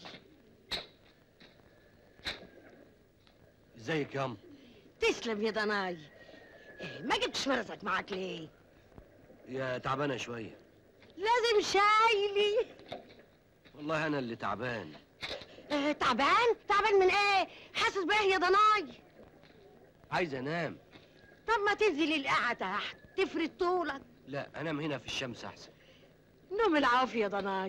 [SPEAKER 9] ازيك ياما؟
[SPEAKER 10] تسلم يا ضناي. ما جبتش مرتك معاك ليه؟
[SPEAKER 9] يا تعبانه شويه.
[SPEAKER 10] لازم شايلي.
[SPEAKER 9] والله انا اللي تعبان.
[SPEAKER 10] تعبان؟ تعبان من ايه؟ حاسس بايه يا ضناي؟
[SPEAKER 9] عايز انام.
[SPEAKER 10] طب ما تنزل القاعة تحت تفرد طولك.
[SPEAKER 9] لا انام هنا في الشمس احسن.
[SPEAKER 10] نوم العافية يا ضناي.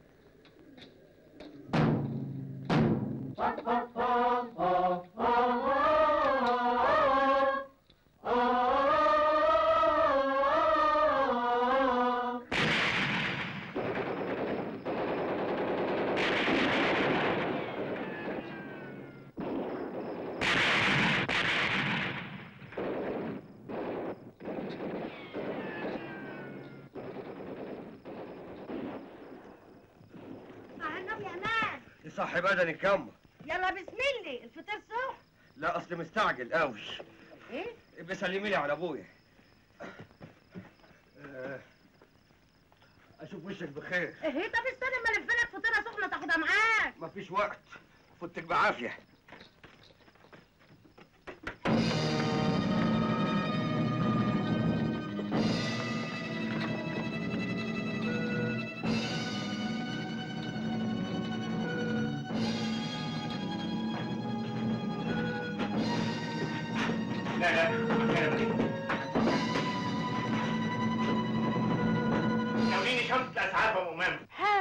[SPEAKER 9] صح بدنك ياما.
[SPEAKER 10] يلا بسم الله الفطار صح.
[SPEAKER 9] لا اصل مستعجل قوي.
[SPEAKER 10] ايه؟
[SPEAKER 9] بسلمي لي على ابويا. اشوف وشك بخير.
[SPEAKER 10] ايه طب استنى اما الف لك فطيره سخنه تاخدها معاك.
[SPEAKER 9] مفيش وقت. فوتك بعافيه.
[SPEAKER 15] لا ناوليني شنطة الأسعاف يا أم أمام.
[SPEAKER 10] هات.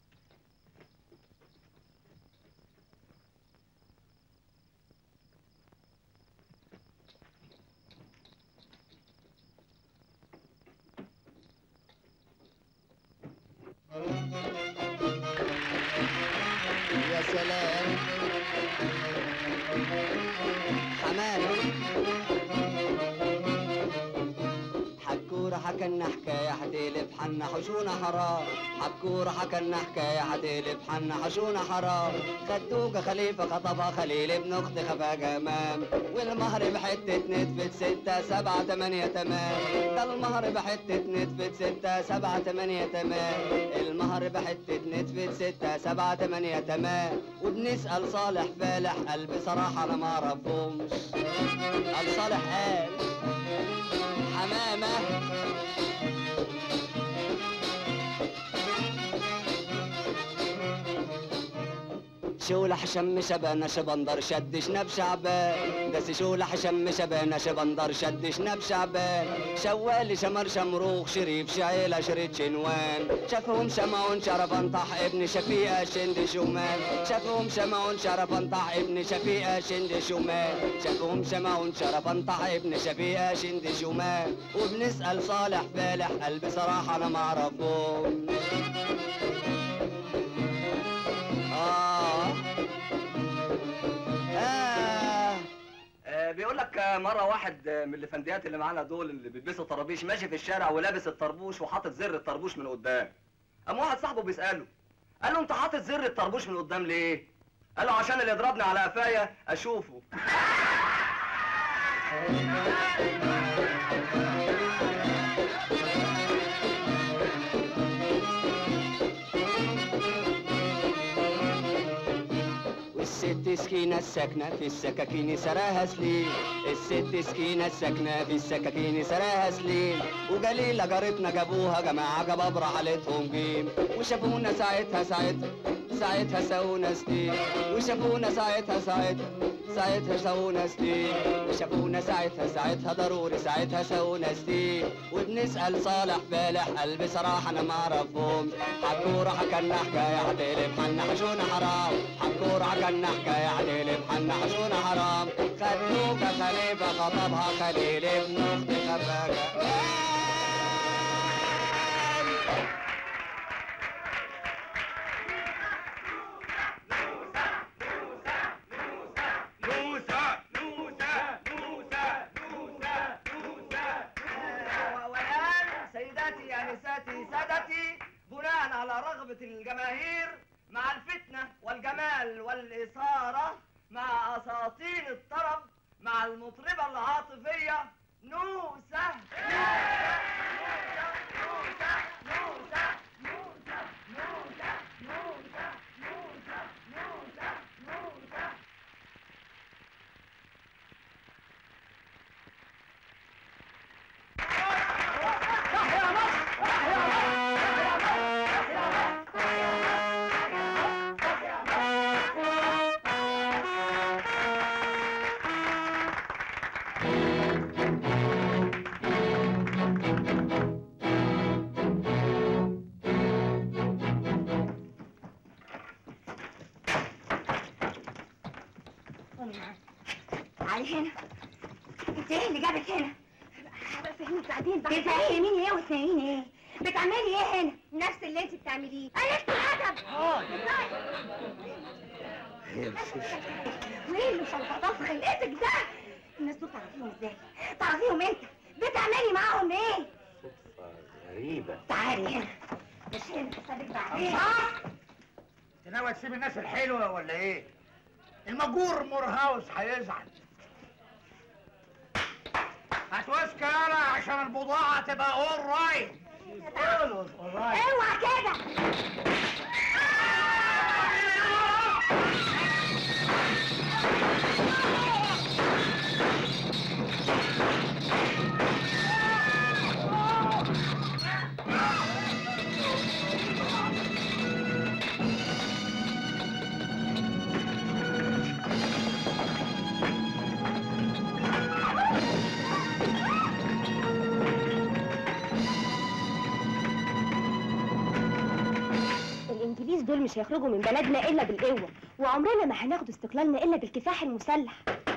[SPEAKER 17] يا سلام حمامة حكورة حكلنا حكاية حتقلب حنا حشونا حرام. حكورة حكلنا حكاية حتقلب حنا حشونا حرام. خدوجة خليفة خطبها خليل ابن اخت خفا جمام. والمهر بحتة نتفة 6 7 8 تمام. ده المهر بحتة نتفة 6 7 8 تمام. المهر بحتة نتفة 6 7 8 تمام. وبنسأل صالح فالح قال بصراحة أنا ما أعرفهمش. قال صالح قال حمامة شولح شم شبانة شبندر شد شنب شعبان. بس شولح شم شبانة شبندر شد شنب شعبان. شوالي شمر شمروخ شريف شعيلة شريط شنوان. شافهم شمعون شرفان طح ابن شفيقة شند شومان. شافهم شمعون شرفان طح ابن شفيقة شند شومان. شافهم شمعون شرفان طح ابن شفيقة شند شومان. وبنسأل صالح فالح قال بصراحة أنا ما أعرفهم.
[SPEAKER 14] بيقول لك مرة واحد من الفنديات اللي معانا دول اللي بيلبسوا طرابيش ماشي في الشارع ولابس الطربوش وحاطط زر الطربوش من قدام. قام واحد صاحبه بيسأله قال له أنت حاطط زر الطربوش من قدام ليه؟ قال له عشان اللي يضربني على قفايا أشوفه.
[SPEAKER 17] الست سكينة الساكنة في السكاكين سراها سليم. الست سكينة الساكنة في السكاكين سراها سليم. وجليلة جارتنا جابوها جماعة جبابرة حالتهم جيم. وشافونا ساعتها ساعتها سوونا ستيك وشافونا ساعتها سوونا ستيك شافونا ساعتها ضروري ساعتها سوونا ستيك وبنسأل صالح فالح قال بصراحة أنا معرفهمش حكوا حكى لنا حكاية هتقلب حنا حشونا حرام حكوا حكى لنا حكاية هتقلب حنا حشونا حرام خدوك خليفة خطبها خليل ابن أختي خفاجة
[SPEAKER 6] سادتي بناء على رغبة الجماهير مع الفتنة والجمال والإثارة مع أساطين الطرب مع المطربة العاطفية نوسة
[SPEAKER 2] تعالي هنا. انت ايه اللي جابك هنا؟ هبقى فهمك بعدين بقى. تفهميني ايه وتنيني ايه؟ بتعملي ايه هنا؟ نفس اللي انت بتعمليه. قلت الادب. وايه اللي مشلططاه في خلقتك ده؟ الناس دول تعرفيهم ازاي؟ تعرفيهم انت؟ بتعملي معاهم ايه؟
[SPEAKER 15] صدفة غريبة.
[SPEAKER 2] تعالي هنا. مش هنا حسابك بعدين.
[SPEAKER 5] انت ناوي تسيب الناس الحلوه ولا ايه؟ المجور مورهاوس هيزعل. هتوسك يالا عشان البضاعه تبقى اول رايت.
[SPEAKER 2] اوعى كده. الانجليز دول مش هيخرجوا من بلدنا الا بالقوه، وعمرنا ما هناخد استقلالنا الا بالكفاح المسلح.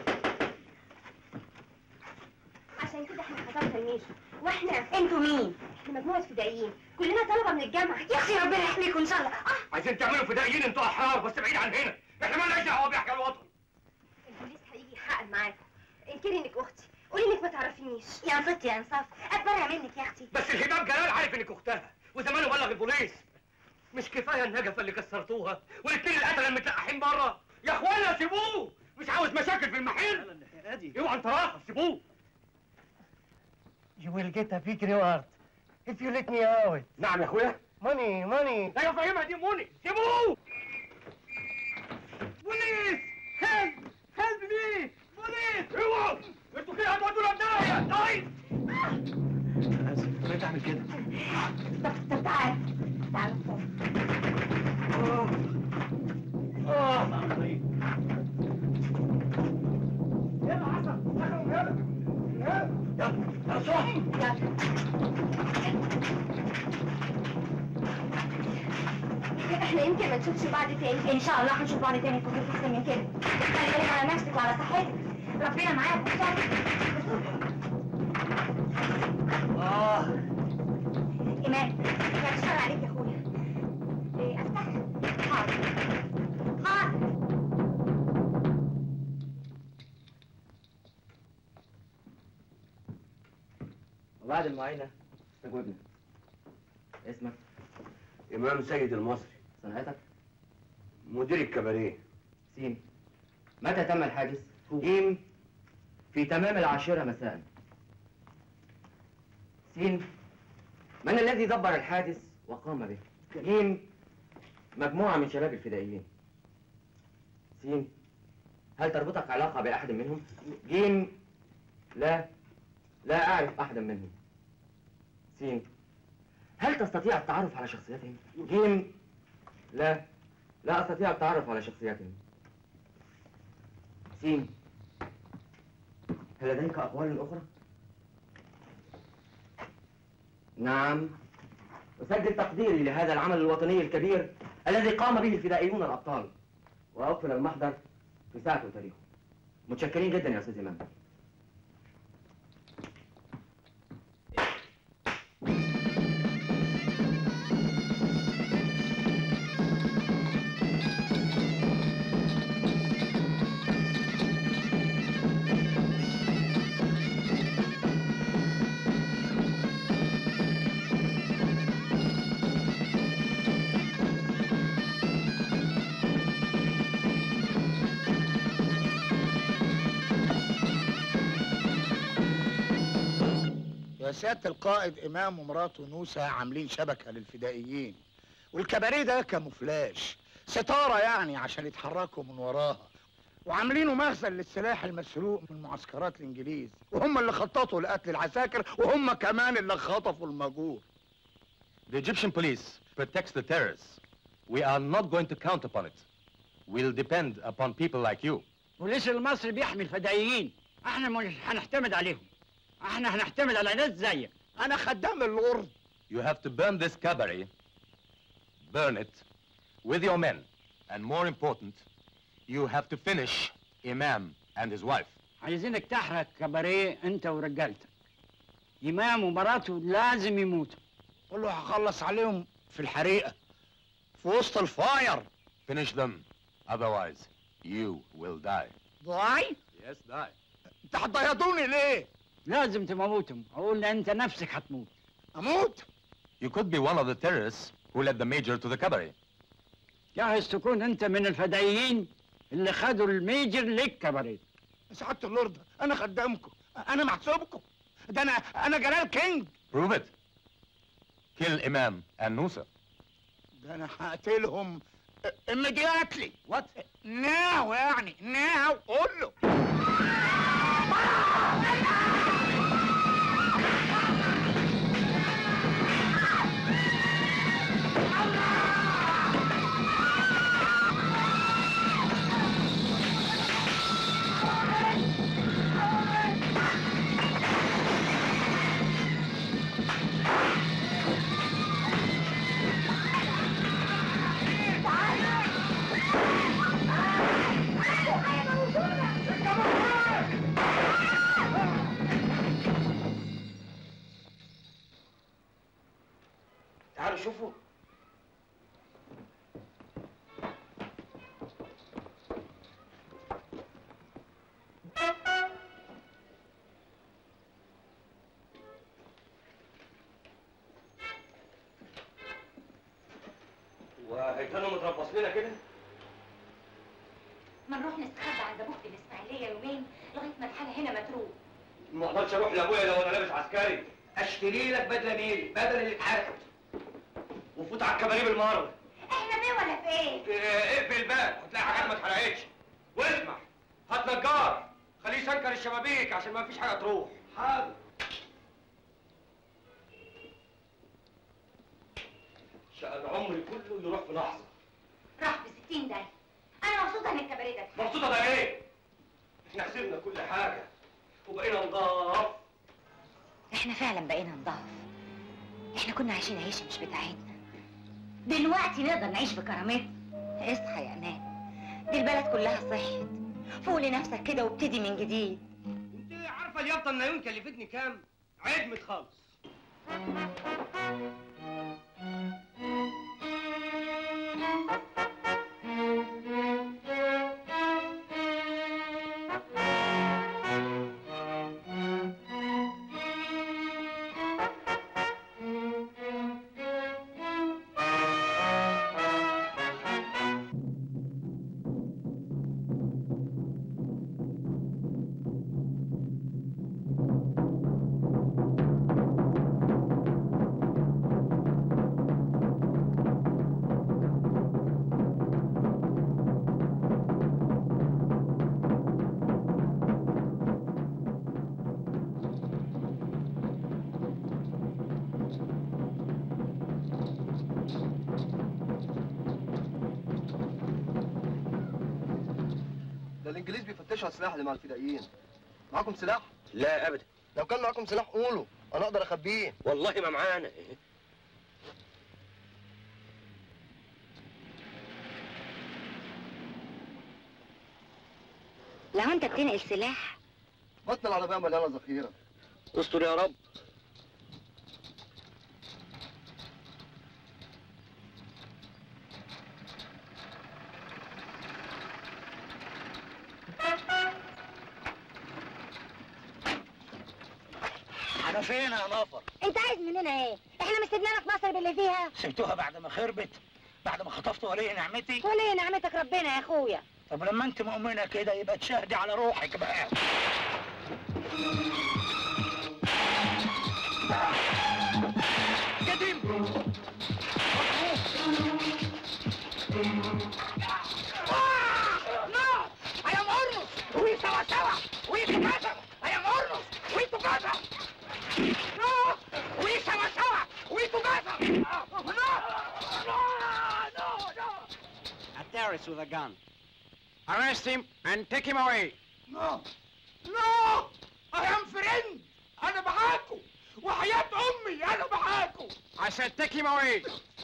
[SPEAKER 2] عشان كده احنا خطبنا الميشو. واحنا انتوا مين؟ احنا مجموعه فدائيين، كلنا طلبه من الجامعه. يا اخي ربنا يحميكم ان شاء الله.
[SPEAKER 9] عايزين تعملوا فدائيين انتوا احرار بس بعيد عن هنا، احنا مالناش دعوه بيحكي الوطن.
[SPEAKER 2] البوليس هيجي يحقق معاكم. انكري انك اختي، قولي انك ما تعرفينيش. يا انصتي يا انصاف، اتبرع منك يا اختي.
[SPEAKER 9] بس الهباب جلال عارف انك اختها وزمانه بلغ البوليس. مش كفايه النجفه اللي كسرتوها والاتنين القتله المتلقحين بره؟ يا اخوانا سيبوه، مش عاوز مشاكل في المحل. اوعى انت راخص، سيبوه.
[SPEAKER 3] You will get a big reward if you let me out.
[SPEAKER 9] نعم يا اخويا.
[SPEAKER 3] Money.
[SPEAKER 9] لا فاهمها دي موني، سيبوه. بوليس، هيلب مي، بوليس. اوعوا، انتوا كده هتودونا في داهيه. طيب.
[SPEAKER 3] انا اسف، ليه تعمل كده؟
[SPEAKER 2] طب تعال
[SPEAKER 3] يلا حسن، يلا صح.
[SPEAKER 2] احنا يمكن ما نشوفش بعض تاني. ان شاء الله هنشوف بعض تاني في غير احسن من كده. خلي بالك على نفسك وعلى صحتك. ربنا معاك. إيمان، بعد الشر عليك يا أخويا. أفتح؟ حاضر.
[SPEAKER 14] وبعد المعاينة استجوبنا. اسمك؟
[SPEAKER 9] إمام سيد المصري.
[SPEAKER 14] صنعتك؟
[SPEAKER 9] مدير الكباريه.
[SPEAKER 14] سين. متى تم الحادث؟ جيم. في تمام 10 مساء. سين. من الذي دبر الحادث وقام به؟ جيم. مجموعة من شباب الفدائيين. سين. هل تربطك علاقة بأحد منهم؟ جيم. لا أعرف أحدا منهم. سين. هل تستطيع التعرف على شخصيتهم؟ جيم. لا لا استطيع التعرف على شخصيتهم. سين، هل لديك اقوال اخرى؟ نعم، أسجل تقديري لهذا العمل الوطني الكبير الذي قام به الفدائيون الأبطال، وأقفل المحضر في ساعة وتاريخه. متشكرين جدا يا أستاذ إمام.
[SPEAKER 5] يا سيادة القائد إمام ومراته نوسة عاملين شبكة للفدائيين، والكباريه ده كاموفلاج، ستارة يعني عشان يتحركوا من وراها، وعاملينه مخزن للسلاح المسروق من معسكرات الإنجليز، وهم اللي خططوا لقتل العساكر، وهم كمان اللي خطفوا المجور.
[SPEAKER 3] The Egyptian police protects the terrorists. We are not going to count upon it. We'll depend upon people like you.
[SPEAKER 13] البوليس المصري بيحمي الفدائيين، احنا مش هنعتمد عليهم، احنا هنعتمد على ناس زيك.
[SPEAKER 5] انا خدام اللورد.
[SPEAKER 3] You have to burn this cabaret, burn it with your men, and more important, you have to finish Imam and his wife.
[SPEAKER 13] عايزينك تحرق كباريه انت ورجالتك. امام ومراته لازم يموتوا.
[SPEAKER 5] قول له هخلص عليهم في الحريقة، في وسط الفاير.
[SPEAKER 3] Finish them, otherwise you will die.
[SPEAKER 5] Die؟
[SPEAKER 3] Yes, die.
[SPEAKER 5] انت هتضيطوني ليه؟
[SPEAKER 13] لازم تموتهم، اقول انت نفسك هتموت.
[SPEAKER 5] اموت؟
[SPEAKER 3] You could be one of the terrorists who led the major to the cabaret.
[SPEAKER 13] جاهز تكون انت من الفدائيين اللي خدوا الميجر للكباريه.
[SPEAKER 5] سعادة اللورد، انا خدامكم، انا محسوبكم، ده انا جلال كينج.
[SPEAKER 3] Prove it. Kill Imam and Nusa.
[SPEAKER 5] ده انا هقتلهم immediately. What? Now يعني now. قول له.
[SPEAKER 9] تعالوا شوفوا. وهيكونوا متربصين كده؟
[SPEAKER 2] ما نروح نستخبى عند ابوك في الاسماعيليه يومين لغايه ما الحاله هنا متروق.
[SPEAKER 9] ما اقدرش اروح لابويا لو انا لابس عسكري. اشتري لك بدله ميري بدل اللي اتحرقت وفوت على الكباريه بالمره.
[SPEAKER 2] احنا فين ولا في ايه؟
[SPEAKER 9] اقفل الباب هتلاقي حاجات ما اتحرقتش. واسمع، هات نجار خليه يسكر الشبابيك عشان ما فيش حاجه تروح. حاضر. شقى عمري كله يروح في لحظه.
[SPEAKER 2] راح ب 60 داهيه. انا مبسوطه ان الكباريه ده
[SPEAKER 9] مبسوطه ده ايه؟ احنا خسرنا كل حاجه وبقينا نضاف.
[SPEAKER 2] احنا فعلا بقينا نضعف. احنا كنا عايشين عيشه مش بتاعتنا، دلوقتي نقدر نعيش بكرامتنا. اصحى يا امان، دي البلد كلها صحت. فوق لنفسك كده وابتدي من جديد.
[SPEAKER 9] انت عارفه اليافطه النايون كلفتني كام؟ عدمت خالص.
[SPEAKER 14] الانجليز بيفتشوا على السلاح اللي مع الفدائيين. معاكم سلاح؟
[SPEAKER 9] لا ابدا.
[SPEAKER 14] لو كان معاكم سلاح قولوا، انا اقدر اخبيه.
[SPEAKER 9] والله ما معانا.
[SPEAKER 2] لو انت بتنقل سلاح
[SPEAKER 14] بطن العربيه مليانه ذخيره.
[SPEAKER 9] استر يا رب.
[SPEAKER 5] على فين يا نافر؟
[SPEAKER 2] انت عايز مننا ايه؟ احنا مش سيبنا لك مصر باللي فيها؟
[SPEAKER 5] سبتوها بعد ما خربت؟ بعد ما خطفت ولي نعمتي؟
[SPEAKER 2] ولي نعمتك ربنا يا اخويا.
[SPEAKER 5] طب لما انت مؤمنه كده يبقى تشهدي على روحك بقى. قديم
[SPEAKER 6] No! I am Ornus! We sawa! We together! I am Ornus! We together! No! We sawa! We together! No! No!
[SPEAKER 8] A terrorist with a gun.
[SPEAKER 6] Arrest him and take him away.
[SPEAKER 5] No! No! I am friend! أنا معاكم! وحياة أمي أنا معاكم!
[SPEAKER 6] I said take him away.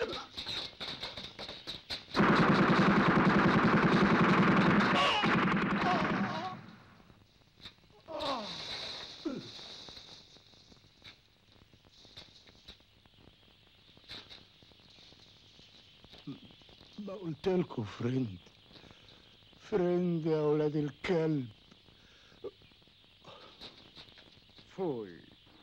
[SPEAKER 5] ما قلت لكم فريند يا ولاد الكلب.
[SPEAKER 9] فول.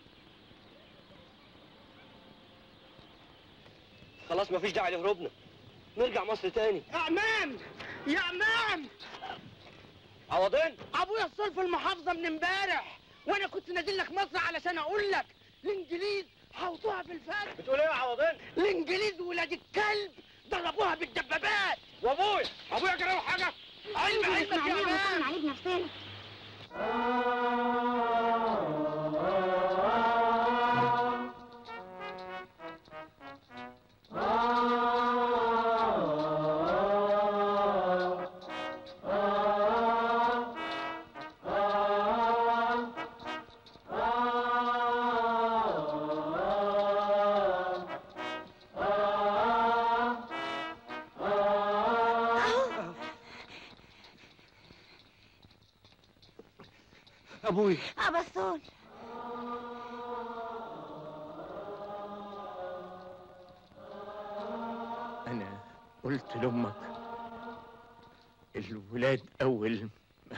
[SPEAKER 9] خلاص مفيش داعي لهروبنا، نرجع مصر تاني.
[SPEAKER 6] يا امام يا امام،
[SPEAKER 9] عوضين
[SPEAKER 6] ابويا اتصل في المحافظه من امبارح وانا كنت نازل لك مصر علشان اقول لك الانجليز حوطوها بالفرق.
[SPEAKER 9] بتقول ايه يا عوضين؟
[SPEAKER 6] الانجليز ولاد الكلب ضربوها بالدبابات. ابويا جرى له حاجه؟ علمك يا امام.
[SPEAKER 2] عليك نفسنا.
[SPEAKER 9] ابوي
[SPEAKER 2] بسول.
[SPEAKER 5] أنا قلت لأمك الولاد أول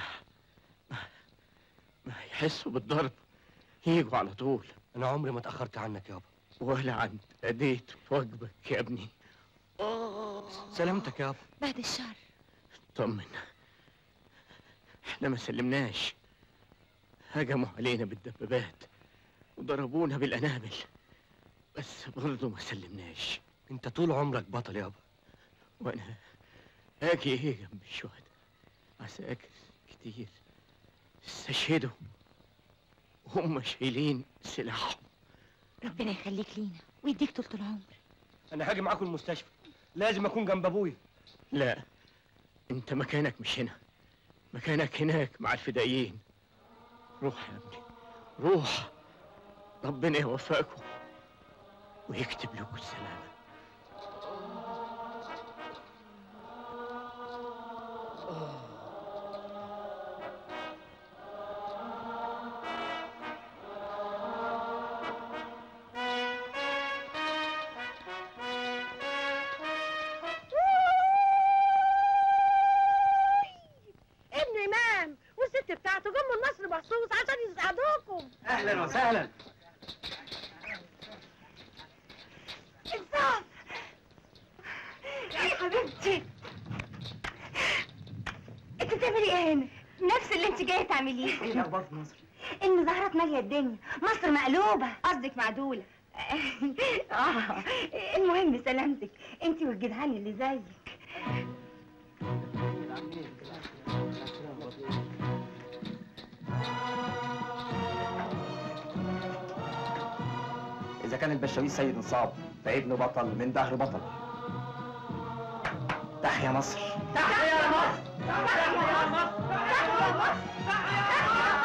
[SPEAKER 5] ما يحسوا بالضرب يجوا على طول.
[SPEAKER 9] انا عمري ما اتاخرت عنك يابا،
[SPEAKER 5] ولا أديت واجبك يا ابني.
[SPEAKER 9] سلامتك يابا.
[SPEAKER 2] بعد الشر.
[SPEAKER 5] طمن، احنا ما سلمناش. هجموا علينا بالدبابات وضربونا بالقنابل، بس برضه ما سلمناش.
[SPEAKER 9] انت طول عمرك بطل يابا.
[SPEAKER 5] وانا اجي ايه جنب الشهداء؟ عساكر كتير استشهدوا وهم شايلين سلاحهم.
[SPEAKER 2] ربنا يخليك لينا ويديك طول العمر.
[SPEAKER 9] انا هاجي معاكم المستشفى، لازم اكون جنب ابويا.
[SPEAKER 5] لا، انت مكانك مش هنا، مكانك هناك مع الفدائيين. روح يا ابني روح، ربنا يوفقكم ويكتب لكم السلامة.
[SPEAKER 6] ابن امام والست بتاعته جم من مصر مخصوص عشان يساعدوكم.
[SPEAKER 8] اهلا وسهلا.
[SPEAKER 2] انصاف يا حبيبتي، انت بتعملي ايه هنا؟ نفس اللي انت جايه تعمليه.
[SPEAKER 8] ايه الاخبار في مصر؟
[SPEAKER 2] المظاهرات ماليه الدنيا، مصر مقلوبه. قصدك معدوله. المهم سلامتك انت والجدعان اللي زيك.
[SPEAKER 14] إذا كان البشاوي سيد نصاب فابنه بطل من دهر بطل.
[SPEAKER 13] تحيا مصر.
[SPEAKER 6] تحيا مصر. تحيا مصر. تحيا مصر.